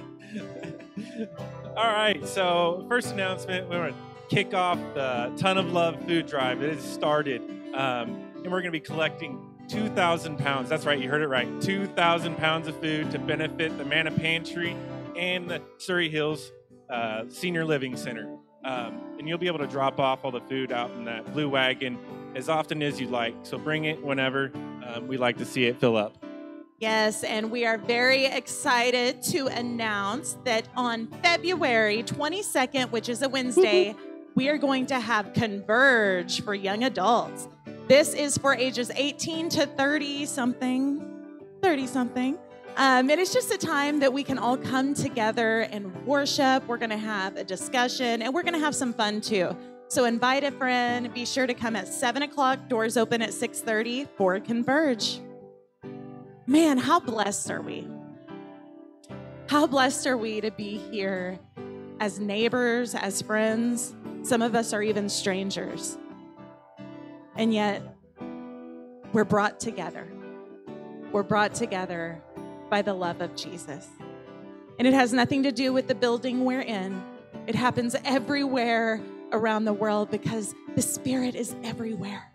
All right, so first announcement, we're going to kick off the Ton of Love food drive. It has started, um, and we're going to be collecting two thousand pounds. That's right, you heard it right. two thousand pounds of food to benefit the Manna Pantry and the Surrey Hills uh, Senior Living Center. Um, and you'll be able to drop off all the food out in that blue wagon as often as you'd like. So bring it whenever. Um, we like to see it fill up. Yes, and we are very excited to announce that on February twenty-second, which is a Wednesday, we are going to have Converge for young adults. This is for ages eighteen to thirty something, thirty something. Um, it is just a time that we can all come together and worship. We're going to have a discussion, and we're going to have some fun too. So invite a friend. Be sure to come at seven o'clock. Doors open at six thirty for Converge. Man, how blessed are we? How blessed are we to be here as neighbors, as friends? Some of us are even strangers. And yet, we're brought together. We're brought together by the love of Jesus. And it has nothing to do with the building we're in. It happens everywhere around the world because the Spirit is everywhere.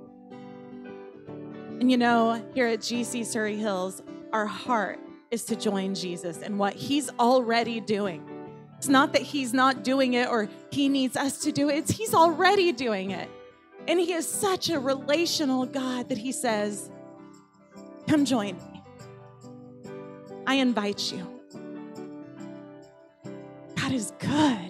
And you know, here at G C Surrey Hills, our heart is to join Jesus in what he's already doing. It's not that he's not doing it or he needs us to do it. It's he's already doing it. And he is such a relational God that he says, come join me. I invite you. God is good.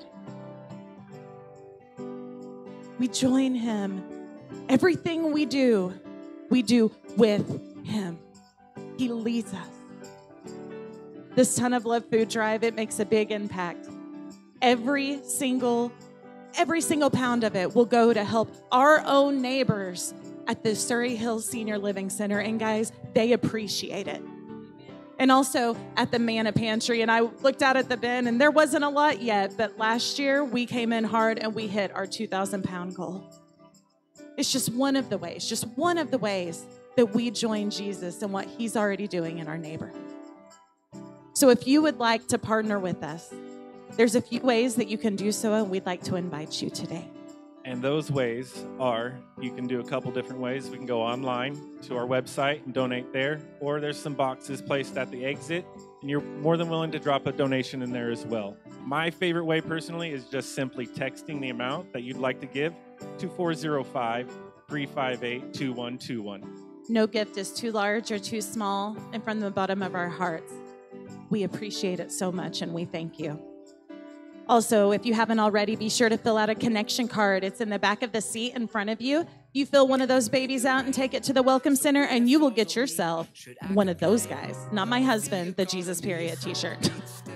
We join him. Everything we do, we do with him. He leads us. This Ton of Love food drive, it makes a big impact. Every single, every single pound of it will go to help our own neighbors at the Surrey Hills Senior Living Center. And guys, they appreciate it. And also at the Manna Pantry. And I looked out at the bin and there wasn't a lot yet, but last year we came in hard and we hit our two thousand pound goal. It's just one of the ways, just one of the ways that we join Jesus in what he's already doing in our neighborhood. So if you would like to partner with us, there's a few ways that you can do so, and we'd like to invite you today. And those ways are, you can do a couple different ways. We can go online to our website and donate there, or there's some boxes placed at the exit, and you're more than willing to drop a donation in there as well. My favorite way personally is just simply texting the amount that you'd like to give to four zero five, three five eight, two one two one. No gift is too large or too small, and from the bottom of our hearts, we appreciate it so much, and we thank you. Also, if you haven't already, be sure to fill out a connection card. It's in the back of the seat in front of you. You fill one of those babies out and take it to the Welcome Center, and you will get yourself one of those guys. Not my husband, the Jesus Period t-shirt.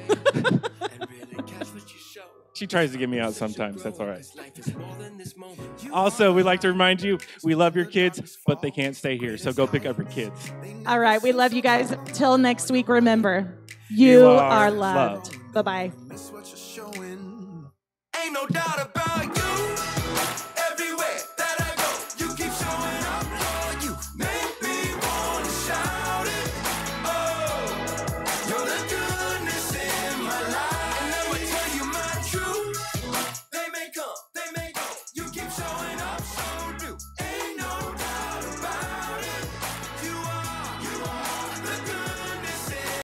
She tries to get me out sometimes. That's all right. Also, we'd like to remind you, we love your kids, but they can't stay here. So go pick up your kids. All right. We love you guys. Till next week, remember, you, You are, are loved. loved. Bye-bye. That's what you're showing. Ain't no doubt about you.